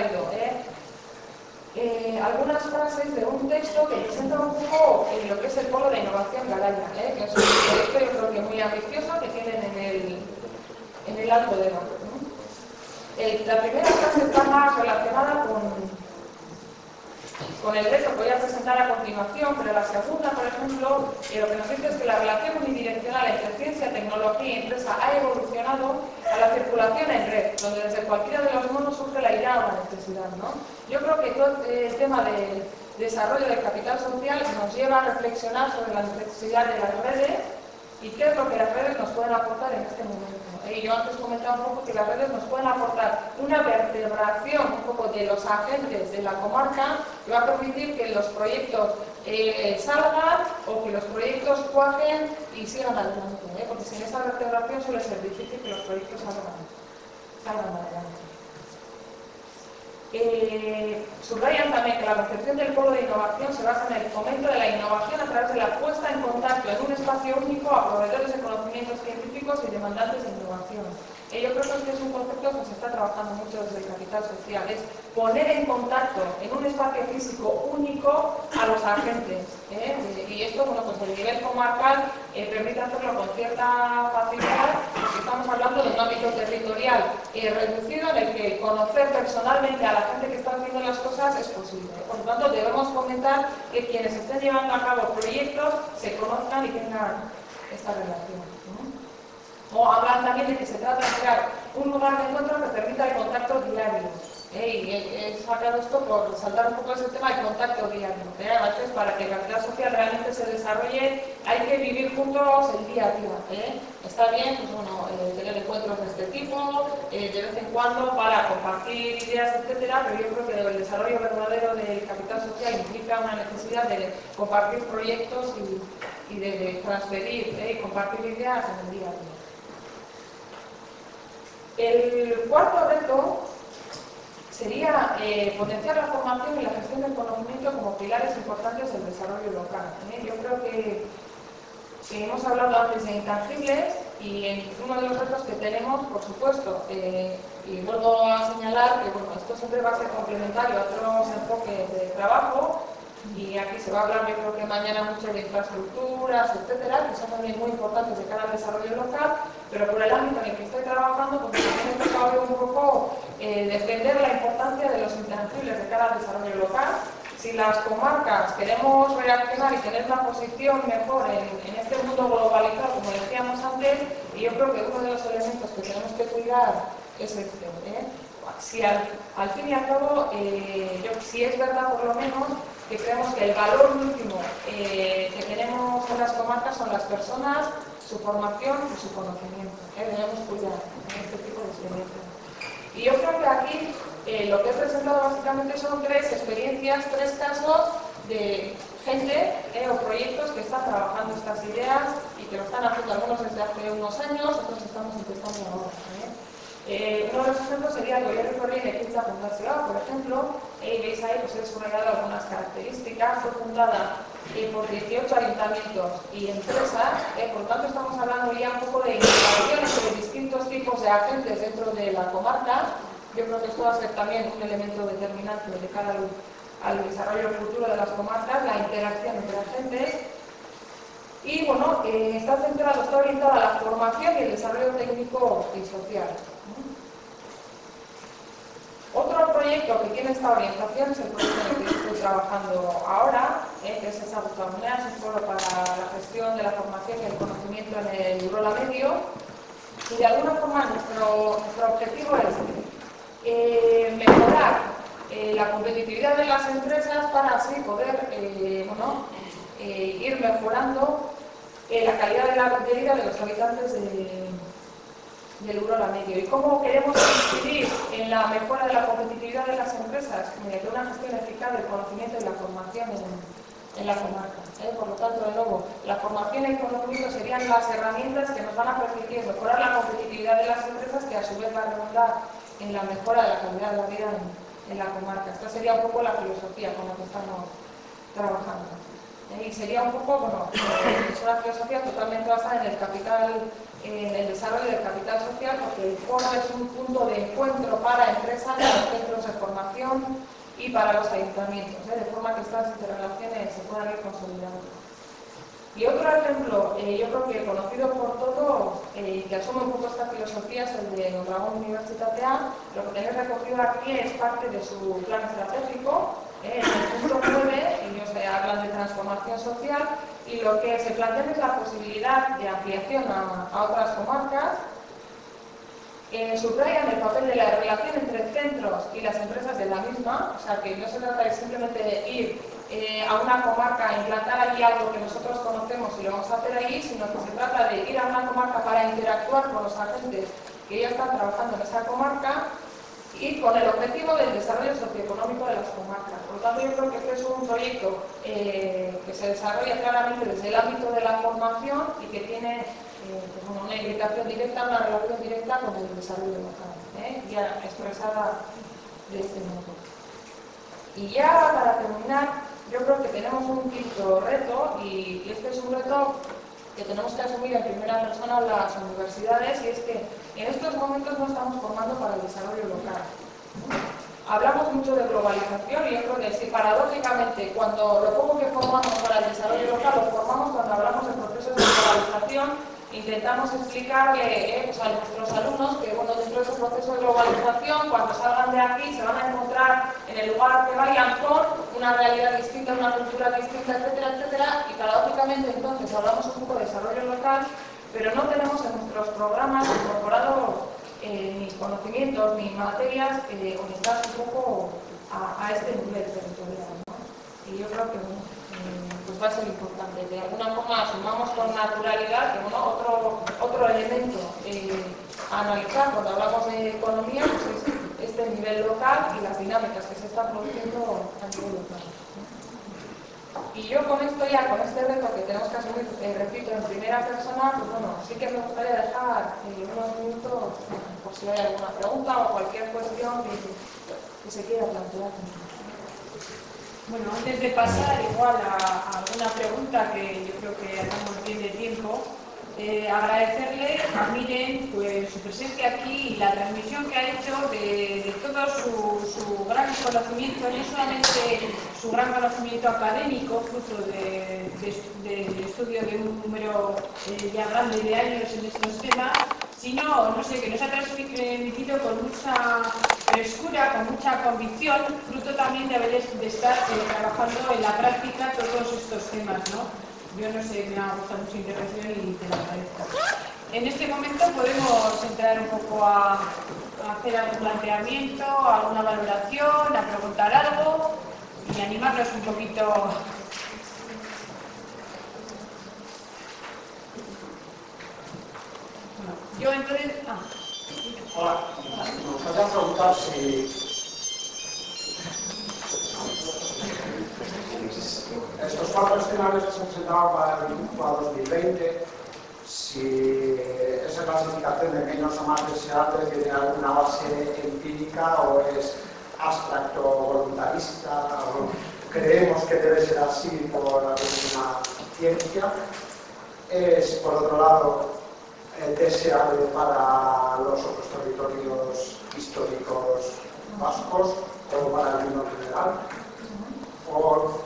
algunas frases de un texto que presenta un poco lo que es el Polo de Innovación Galaya, que es un proyecto yo creo que muy ambicioso que tienen en el Alto Deba, ¿no? La primera frase está más relacionada con el reto que voy a presentar a continuación, pero la segunda, por ejemplo, lo que nos dice es que la relación unidireccional entre ciencia, tecnología y empresa ha evolucionado a la circulación en red, donde desde cualquiera de los modos surge la idea o la necesidad, ¿no? Yo creo que todo el tema del desarrollo del capital social nos lleva a reflexionar sobre la necesidad de las redes y qué es lo que las redes nos pueden aportar en este momento. Yo antes comentaba un poco que las redes nos pueden aportar una vertebración un poco de los agentes de la comarca que va a permitir que los proyectos salgan o que los proyectos cuajen y sigan adelante, porque sin esa vertebración suele ser difícil que los proyectos salgan adelante. Subrayan también que la concepción del polo de innovación se basa en el fomento de la innovación a través de la puesta en contacto en un espacio único a proveedores de conocimientos científicos y demandantes de innovación. Yo creo que este es un concepto que se está trabajando mucho desde el capital social, es poner en contacto en un espacio físico único a los agentes. Y esto, bueno, pues el nivel comarcal permite hacerlo con cierta facilidad, porque estamos hablando de un ámbito territorial reducido en el que conocer personalmente a la gente que está haciendo las cosas es posible. Por lo tanto, debemos fomentar que quienes estén llevando a cabo proyectos se conozcan y tengan esta relación. O hablan también de que se trata de crear un lugar de encuentro que permita el contacto diario. Y he sacado esto por resaltar un poco ese tema del contacto diario. A veces, para que la actividad social realmente se desarrolle, hay que vivir juntos el día a día. Está bien, pues bueno, tener encuentros de este tipo, de vez en cuando, para compartir ideas, etcétera, pero yo creo que el desarrollo verdadero del capital social implica una necesidad de compartir proyectos y de transferir y compartir ideas en el día a día. El cuarto reto sería potenciar la formación y la gestión del conocimiento como pilares importantes del desarrollo local. Yo creo que hemos hablado antes de intangibles y es uno de los retos que tenemos, por supuesto, y vuelvo a señalar que bueno, esto siempre va a ser complementario a otros enfoques de trabajo. Y aquí se va a hablar, yo creo que mañana, mucho de infraestructuras, etcétera, que son también muy importantes de cara al desarrollo local, pero por el ámbito en el que estoy trabajando, pues también he tocado un poco defender la importancia de los intangibles de cara al desarrollo local. Si las comarcas queremos reaccionar y tener una posición mejor en este mundo globalizado, como decíamos antes, y yo creo que uno de los elementos que tenemos que cuidar es este. Si al fin y al cabo, si es verdad por lo menos, que creemos que el valor último que tenemos en las comarcas son las personas, su formación y su conocimiento. Debemos cuidar en este tipo de experiencias. Y yo creo que aquí lo que he presentado básicamente son tres experiencias, tres casos de gente o proyectos que están trabajando estas ideas y que lo están haciendo algunos desde hace unos años, otros estamos empezando ahora. Uno de los ejemplos sería el Goierri Corri de Ekintza Fundazioa, por ejemplo, veis ahí, pues he subrayado algunas características. Fue fundada por 18 ayuntamientos y empresas, por lo tanto estamos hablando ya un poco de integraciones de distintos tipos de agentes dentro de la comarca. Yo creo que esto va a ser también un elemento determinante de cara al desarrollo futuro de las comarcas, la interacción entre agentes. Y bueno, está orientada a la formación y el desarrollo técnico y social. Otro proyecto que tiene esta orientación es el proyecto en el que estoy trabajando ahora, que es esa Autonomía, es un foro para la gestión de la formación y el conocimiento en el Urola Medio. Y de alguna forma nuestro objetivo es mejorar la competitividad de las empresas para así poder ir mejorando la calidad de la vida de los habitantes del Urola Medio. ¿Y cómo queremos incidir en la mejora de la competitividad de las empresas? Mediante una gestión eficaz del conocimiento y la formación en la comarca. Por lo tanto, de nuevo, la formación y el conocimiento serían las herramientas que nos van a permitir mejorar la competitividad de las empresas, que a su vez va a redundar en la mejora de la calidad de la vida en la comarca. Esta sería un poco la filosofía con la que estamos trabajando. Y sería un poco, es una filosofía totalmente basada en el capital, en el desarrollo del capital social, porque el foro es un punto de encuentro para empresas, para los centros de formación y para los ayuntamientos, de forma que estas interrelaciones se puedan ir consolidando. Y otro ejemplo, yo creo que conocido por todos, que asume un poco esta filosofía, es el de Mondragón Universitatea. Lo que tenéis recogido aquí es parte de su plan estratégico. En el punto 9, ellos hablan de transformación social y lo que se plantea es la posibilidad de ampliación a otras comarcas. Subrayan el papel de la relación entre centros y las empresas de la misma, o sea que no se trata de simplemente de ir a una comarca a implantar allí algo que nosotros conocemos y lo vamos a hacer allí, sino que se trata de ir a una comarca para interactuar con los agentes que ya están trabajando en esa comarca y con el objetivo del desarrollo socioeconómico de las comarcas. Por lo tanto, yo creo que este es un proyecto que se desarrolla claramente desde el ámbito de la formación y que tiene una implicación directa, una relación directa con el desarrollo local, ya expresada de este modo. Y ya para terminar, yo creo que tenemos un quinto reto, y este es un reto que tenemos que asumir en primera persona las universidades, y es que en estos momentos no estamos formando para el desarrollo local. Hablamos mucho de globalización y yo creo que sí, paradójicamente, cuando lo poco que formamos para el desarrollo local lo formamos cuando hablamos de procesos de globalización, intentamos explicarle a nuestros alumnos que bueno, dentro de ese proceso de globalización, cuando salgan de aquí se van a encontrar en el lugar que vayan con una realidad distinta, una cultura distinta, etcétera, etcétera, y paradójicamente entonces hablamos un poco de desarrollo local, pero no tenemos en nuestros programas incorporados ni conocimientos ni materias orientadas un poco a este nivel territorial, ¿no? Y yo creo que bueno, pues va a ser importante. De alguna forma asumamos con naturalidad que bueno, otro elemento a analizar cuando hablamos de economía pues es este nivel local y las dinámicas que se están produciendo a nivel local. Y yo con esto ya, con este reto que tenemos que asumir, repito, en primera persona, pues bueno, sí que me gustaría dejar unos minutos por si hay alguna pregunta o cualquier cuestión que se quiera plantear. Bueno, antes de pasar igual a alguna pregunta que yo creo que hacemos bien de tiempo, agradecerle a Miren pues, su presencia aquí y la transmisión que ha hecho de todo su gran conocimiento, no solamente su gran conocimiento académico, fruto del estudio de un número ya grande de años en estos temas, sino, no sé, que nos ha transmitido con mucha frescura, con mucha convicción, fruto también de estar trabajando en la práctica todos estos temas, ¿no? Yo no sé, me ha gustado mucho su intervención y te lo agradezco. En este momento podemos entrar un poco a hacer algún planteamiento, alguna valoración, a preguntar algo y animarnos un poquito. Bueno, yo entonces... Hola, me gustaría preguntar si estos 4 escenarios que se presentaban para el Guipúzcoa 2020, si esa clasificación de menos o más deseable tiene alguna base empírica o es abstracto voluntarista, o creemos que debe ser así por alguna ciencia, es por otro lado deseable para los otros territorios históricos vascos o para el mundo en general, o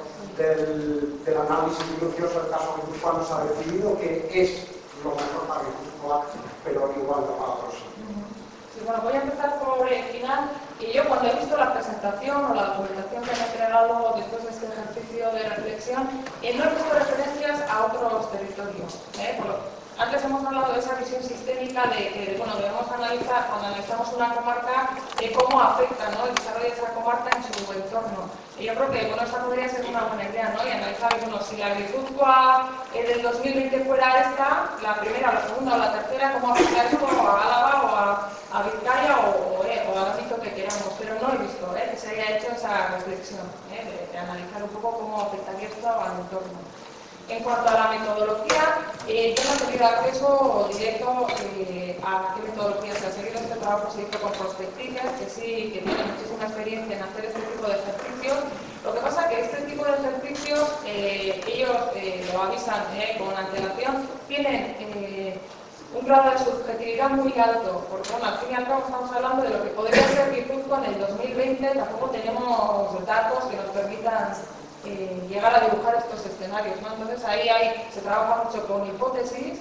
del análisis minucioso del caso guipuzcoano se ha decidido que es lo mejor para Guipúzcoa, pero igual no para otros. Sí, bueno, voy a empezar por el final. Y yo cuando he visto la presentación o la documentación que me he entregado después de este ejercicio de reflexión, no he visto referencias a otros territorios. Antes hemos hablado de esa visión sistémica de que bueno, debemos analizar, cuando analizamos una comarca, cómo afecta, ¿no?, el desarrollo de esa comarca en su entorno. Y yo creo que bueno, esa podría ser una buena idea, ¿no? Y analizar, bueno, si la Guipúzcoa del 2020 fuera esta, la primera, la segunda o la tercera, cómo afecta esto a Álava o a Vizcaya o al ámbito que queramos. Pero no he visto que se haya hecho esa reflexión, de analizar un poco cómo afectaría esto al entorno. En cuanto a la metodología, yo no he tenido acceso directo a qué metodología se ha seguido. Este trabajo se hizo con prospectivas, que sí, que tienen muchísima experiencia en hacer este tipo de ejercicios. Lo que pasa es que este tipo de ejercicios, ellos lo avisan con antelación, tienen un grado de subjetividad muy alto, porque bueno, al fin y al cabo estamos hablando de lo que podría ser Guipúzcoa en el 2020, tampoco tenemos datos que nos permitan llegar a dibujar estos escenarios, ¿no? Entonces ahí se trabaja mucho con hipótesis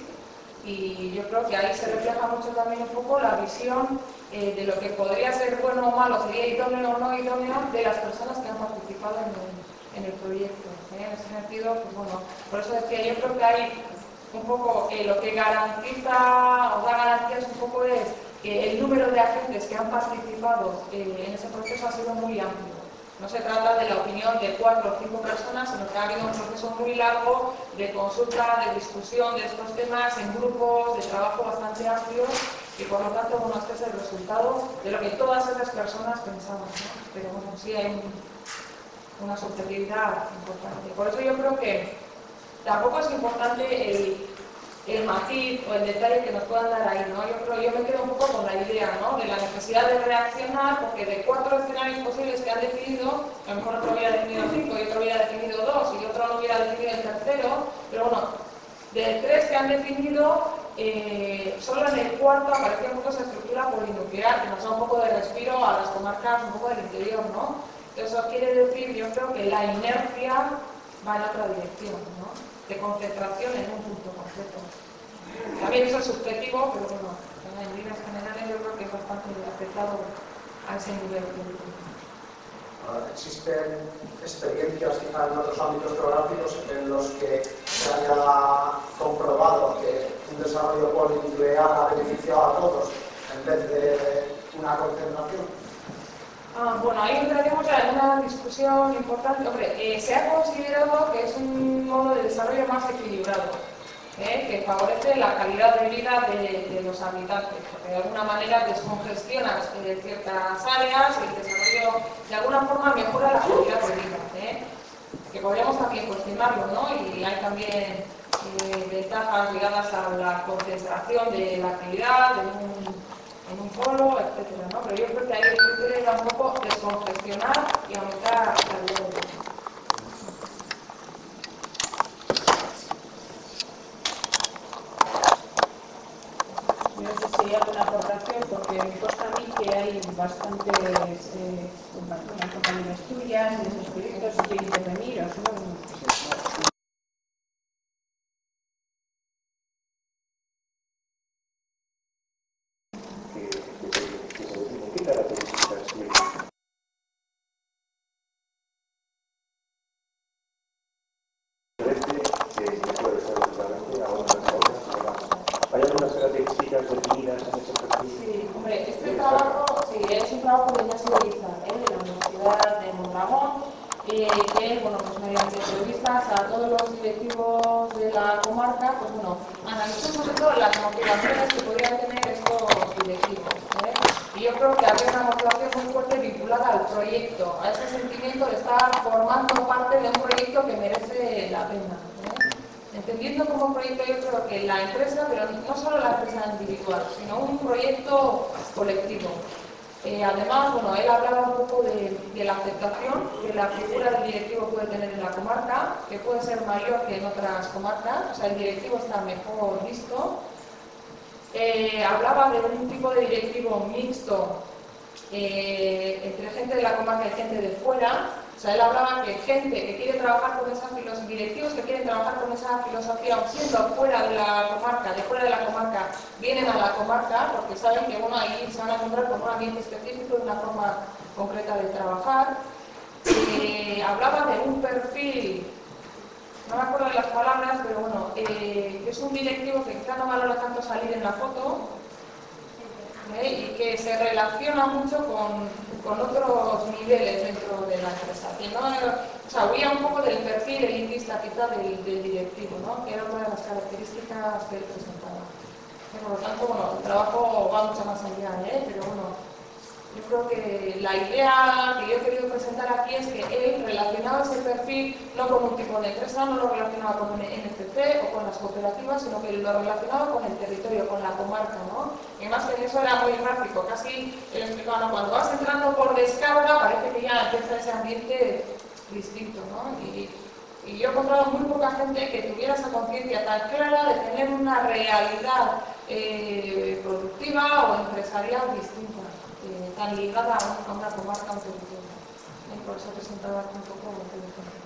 y yo creo que ahí se refleja mucho también un poco la visión de lo que podría ser bueno o malo, sería idóneo o no idóneo, de las personas que han participado en el proyecto. En ese sentido, pues bueno, por eso decía, yo creo que hay un poco lo que garantiza o da garantías un poco es que el número de agentes que han participado en ese proceso ha sido muy amplio. No se trata de la opinión de 4 o 5 personas, sino que ha habido un proceso muy largo de consulta, de discusión de estos temas en grupos, de trabajo bastante amplio y por lo tanto, bueno, este es el resultado de lo que todas esas personas pensaban, ¿no? Pero bueno, sí hay una subjetividad importante. Por eso yo creo que tampoco es importante el matiz o el detalle que nos puedan dar ahí, ¿no? Yo me quedo un poco con la idea, ¿no?, de la necesidad de reaccionar, porque de 4 escenarios posibles que han decidido, a lo mejor otro hubiera definido 5 y otro hubiera definido 2 y otro no hubiera definido el tercero, pero bueno, De 3 que han definido, solo en el cuarto aparecía un poco esa estructura polinuclear, que nos da un poco de respiro a las comarcas, un poco del interior, ¿no? Entonces, eso quiere decir, yo creo que la inercia va en otra dirección, ¿no? De concentración en un punto concreto. También eso es subjetivo, pero bueno, en líneas generales yo creo que es bastante aceptado a ese nivel. Existen experiencias quizá en otros ámbitos geográficos en los que se haya comprobado que un desarrollo polinuclear ha beneficiado a todos en vez de una concentración. Bueno, ahí entraríamos ya en una discusión importante. Hombre, se ha considerado que es un modo de desarrollo más equilibrado, que favorece la calidad de vida de los habitantes, porque de alguna manera descongestiona ciertas áreas y el desarrollo de alguna forma mejora la calidad de vida, que podríamos también cuestionarlo, ¿no? Y hay también ventajas ligadas a la concentración de la actividad en un polo, etcétera, ¿no? Pero yo creo que ahí el criterio era un poco descongestionar y aumentar la calidad de vida. No sé si hay alguna aportación, porque me consta a mí que hay bastantes compañeras tuyas en esos proyectos que quieren intervenir, o si no. ¿Qué características tiene? ¿Hay algunas características definidas en ese perfil? Sí, hombre, este trabajo es un trabajo que ya se realiza de la Universidad de Mondragón, que, bueno, pues mediante entrevistas a todos los directivos de la comarca, pues bueno, analizó sobre todo las motivaciones que podrían tener estos directivos, y yo creo que había una motivación muy fuerte vinculada al proyecto, a ese sentimiento de estar formando parte de un proyecto que merece la pena. Entendiendo como proyecto, yo creo que la empresa, pero no solo la empresa individual, sino un proyecto colectivo. Además, bueno, él hablaba un poco de la aceptación que la figura del directivo puede tener en la comarca, que puede ser mayor que en otras comarcas, o sea, el directivo está mejor visto. Hablaba de un tipo de directivo mixto entre gente de la comarca y gente de fuera. O sea, él hablaba que gente que quiere trabajar con esa filosofía, directivos que quieren trabajar con esa filosofía, siendo fuera de la comarca, vienen a la comarca porque saben que bueno, ahí se van a encontrar con un ambiente específico y una forma concreta de trabajar. Hablaba de un perfil, no me acuerdo de las palabras, pero bueno, que es un directivo que quizá no valora tanto salir en la foto, y que se relaciona mucho con otros niveles dentro de la empresa, que no, o sea, huía un poco del perfil elitista quizá del directivo, ¿no? Que era una de las características que él presentaba. Por lo tanto, bueno, el trabajo va mucho más allá, pero bueno, yo creo que la idea que yo he querido presentar aquí es que él relacionaba ese perfil no con un tipo de empresa, no lo relacionaba con un NFC o con las cooperativas, sino que lo relacionaba con el territorio, con la comarca, ¿no? Y más que eso era muy gráfico, casi él explicaba, ¿no? Cuando vas entrando por descarga parece que ya empieza ese ambiente distinto, ¿no? Y yo he encontrado muy poca gente que tuviera esa conciencia tan clara de tener una realidad productiva o empresarial distinta, tan ligada a una comarca, a un territorio. Por eso presentaba un poco el ejemplo.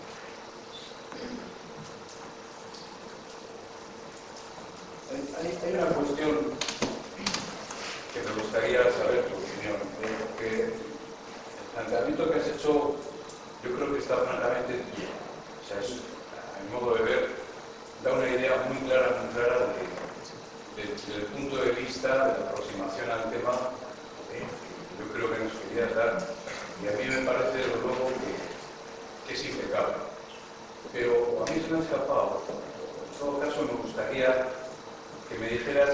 Hay una cuestión que me gustaría saber tu opinión, porque el planteamiento que has hecho yo creo que está francamente bien. O sea, a mi modo de ver, da una idea muy clara desde el punto de vista de la aproximación al tema yo creo que nos querías dar, y a mí me parece desde luego que es impecable. Pero a mí se me ha escapado. En todo caso me gustaría que me dijeras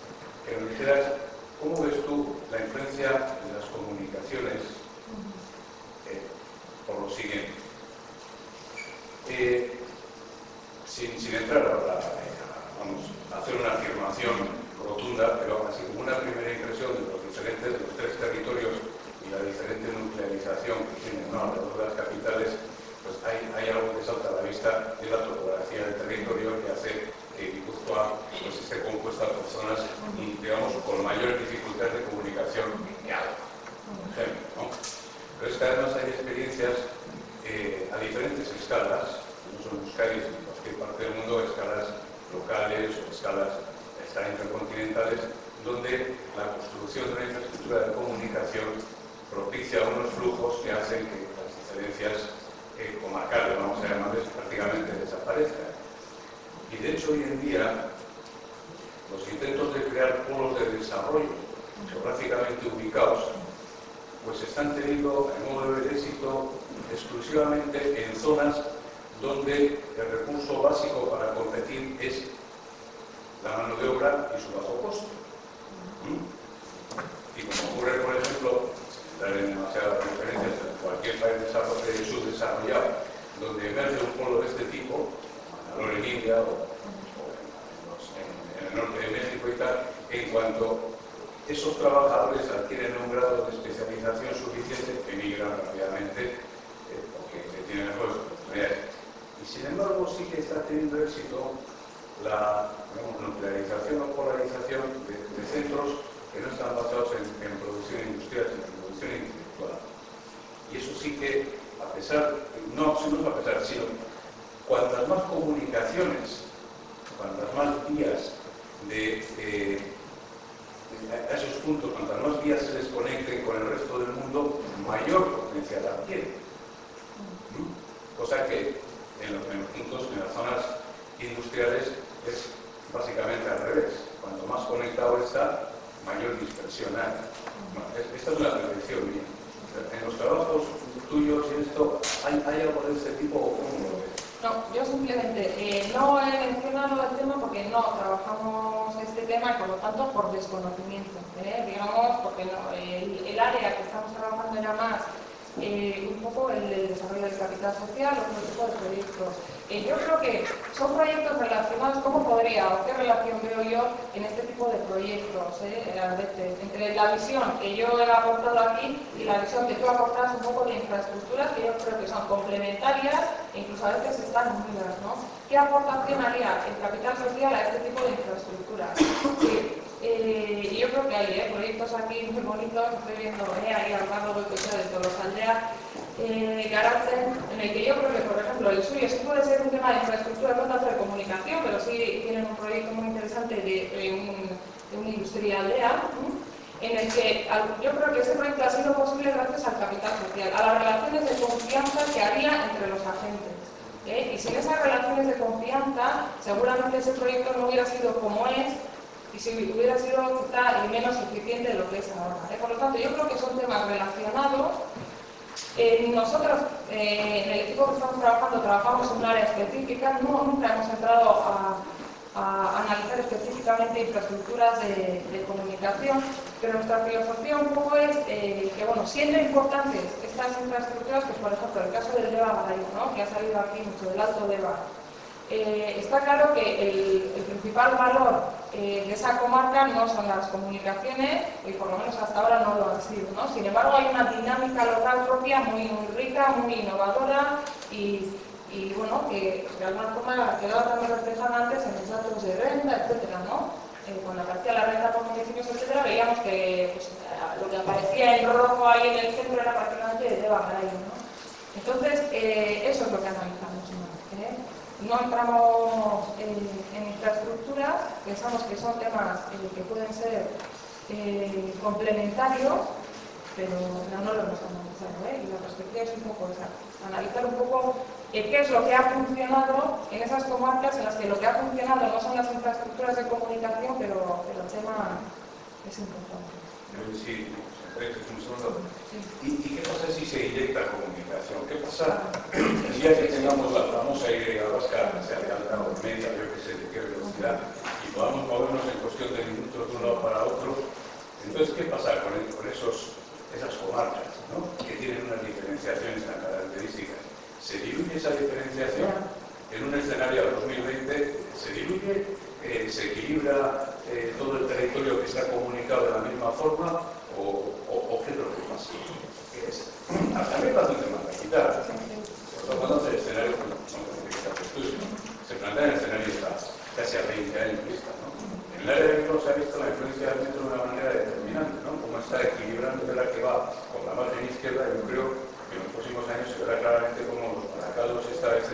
cómo ves tú la influencia de las comunicaciones por lo siguiente. Sin entrar ahora, vamos a hacer una afirmación rotunda, pero así como una primera impresión de los diferentes, de los tres territorios y la diferente nuclearización que tienen, ¿no?, alrededor de las capitales, pues hay algo que salta a la vista de la topografía del territorio que hace que escalas, no son buscáis en cualquier parte del mundo, escalas locales o escalas intercontinentales, donde la construcción de una infraestructura de comunicación propicia unos flujos que hacen que las diferencias comarcales, vamos a llamarles, prácticamente desaparezcan. Y de hecho hoy en día los intentos de crear polos de desarrollo geográficamente ubicados pues están teniendo el modo de éxito exclusivamente en zonas donde el recurso básico para competir es la mano de obra y su bajo costo. Y como ocurre, por ejemplo, sin dar en demasiadas referencias en cualquier país subdesarrollado, donde emerge un polo de este tipo, Mangalore en India o en el norte de México y tal, en cuanto esos trabajadores adquieren un grado de especialización suficiente, emigran rápidamente porque tienen mejores oportunidades. Y sin embargo sí que está teniendo éxito la nuclearización o polarización de centros que no están basados en producción industrial, sino en producción intelectual. Y eso sí que, a pesar, no a pesar, sino cuantas más comunicaciones, cuantas más vías a esos puntos, cuantas más vías se les conecten con el resto del mundo, mayor potencial adquiere. Cosa que en los puntos, en las zonas industriales, es básicamente al revés. Cuanto más conectado está, mayor dispersión hay. Bueno, esta es una predicción mía. En los trabajos tuyos y esto, ¿hay algo de este tipo o cómo lo ves? No, yo simplemente no he mencionado el tema porque no trabajamos este tema y por lo tanto por desconocimiento, digamos, porque no, el área que estamos trabajando era más un poco el desarrollo del capital social, otro tipo de proyectos. Yo creo que son proyectos relacionados, ¿cómo podría o qué relación veo yo en este tipo de proyectos? A veces, entre la visión que yo he aportado aquí y la visión que tú aportas un poco de infraestructuras que yo creo que son complementarias e incluso a veces están unidas, ¿no? ¿Qué aportación haría el capital social a este tipo de infraestructuras? Y yo creo que hay proyectos aquí muy bonitos, estoy viendo ahí al lado de Tolosaldea, Garatzen, en el que yo creo que, por ejemplo, el suyo sí puede ser un tema de infraestructura, no tanto de comunicación, pero sí tienen un proyecto muy interesante de una industrialdea, en el que yo creo que ese proyecto ha sido posible gracias al capital social, a las relaciones de confianza que había entre los agentes. Y sin esas relaciones de confianza, seguramente ese proyecto no hubiera sido como es, y si hubiera sido quizá menos eficiente de lo que es ahora. Por lo tanto, yo creo que son temas relacionados. Nosotros, en el equipo que estamos trabajando, trabajamos en un área específica, nunca hemos entrado a analizar específicamente infraestructuras de comunicación, pero nuestra filosofía un poco es que, bueno, siendo importantes estas infraestructuras, pues por ejemplo, el caso del Deva-Garaia, ¿no?, que ha salido aquí mucho, del Alto Deva, está claro que el principal valor de esa comarca no son las comunicaciones, y por lo menos hasta ahora no lo han sido, ¿no? Sin embargo, hay una dinámica local propia muy rica, muy innovadora y bueno, que de alguna forma quedaba también reflejada antes en los datos de renta, etcétera, ¿no? Cuando aparecía la renta por municipios, etcétera, veíamos que pues, lo que aparecía en rojo ahí en el centro era prácticamente de Deva-Garaia, ¿no? Entonces, eso es lo que analizamos, ¿no? No entramos en infraestructuras, pensamos que son temas que pueden ser complementarios, pero no lo hemos analizado, y la perspectiva es un poco esa, analizar un poco qué es lo que ha funcionado en esas comarcas en las que lo que ha funcionado no son las infraestructuras de comunicación, pero el tema es importante. Sí, un segundo. ¿Y qué pasa si se inyecta comunicación? ¿Qué pasa el día que tengamos la famosa Y vasca, sea de alta o media, yo que sé de qué velocidad, y podamos movernos en cuestión de minutos de un lado para otro? Entonces, ¿qué pasa con esas comarcas, ¿no?, que tienen unas diferenciaciones tan características? ¿Se diluye esa diferenciación en un escenario 2020? ¿Se diluye? ¿Se equilibra todo el territorio que está comunicado de la misma forma? ¿O qué es lo que pasa? Hasta mí me parece un tema de quitar. Sobre todo cuando hace escenarios, se plantean escenarios casi a 20 años vista, ¿no? En el área de Bilbao se ha visto la influencia del metro de una manera determinante, ¿no? Cómo está equilibrando, de la que va con la margen izquierda. Yo creo que en los próximos años se verá claramente cómo los paracados esta vez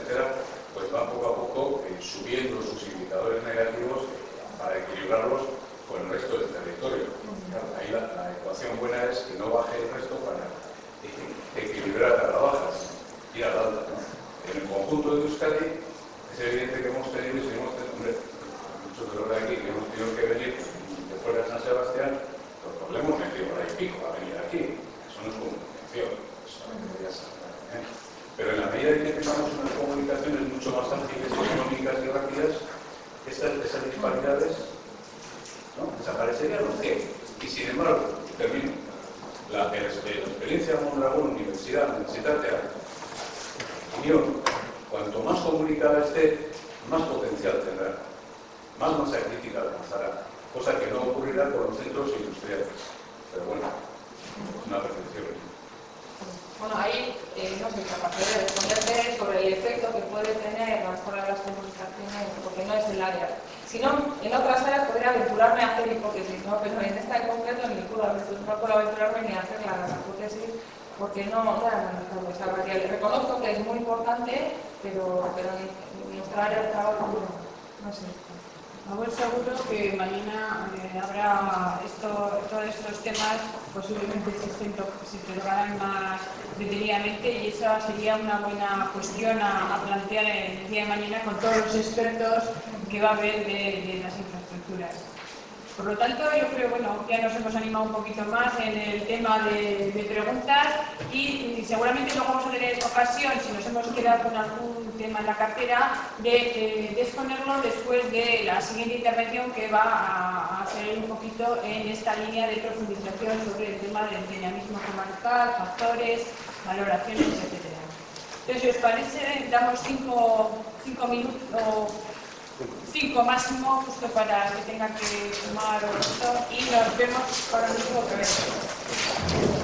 En el conjunto de Euskadi es evidente que hemos tenido y seguimos teniendo, muchos de los de aquí que hemos tenido que venir de fuera de San Sebastián, pues lo hemos metido por ahí pico a venir aquí. Eso no es comunicación, eso ya saben, ¿eh? Pero en la medida en que tengamos unas comunicaciones mucho más ágiles, económicas y rápidas, esas disparidades, ¿no?, desaparecerían los que. Y sin embargo, termino, la experiencia Mondragón universitaria, unión, cuanto más comunicada esté, más potencial tendrá, más masa crítica alcanzará, cosa que no ocurrirá con los centros industriales. Pero bueno, es una percepción. Bueno, ahí no soy capaz de responderte sobre el efecto que puede tener la mejora de las comunicaciones, porque no es el área. Si no, en otras áreas podría aventurarme a hacer hipótesis, ¿no? Pero en esta en concreto no puedo aventurarme ni a hacer la hipótesis, porque no era analizable. O sea, reconozco que es muy importante, pero en nuestra área de trabajo no sé. Vamos, seguro que mañana habrá todos estos temas, posiblemente se tocarán más detenidamente, y esa sería una buena cuestión a plantear el día de mañana con todos los expertos que va a haber de las infraestructuras. Por lo tanto, yo creo, bueno, ya nos hemos animado un poquito más en el tema de preguntas y seguramente luego vamos a tener ocasión, si nos hemos quedado con algún tema en la cartera, de exponerlo después de la siguiente intervención, que va a ser un poquito en esta línea de profundización sobre el tema del enseñamismo comarcal, factores, valoraciones, etc. Entonces, si os parece, damos 5 minutos, 5 máximo, justo para que tenga que tomar esto, y nos vemos ahora mismo otra vez.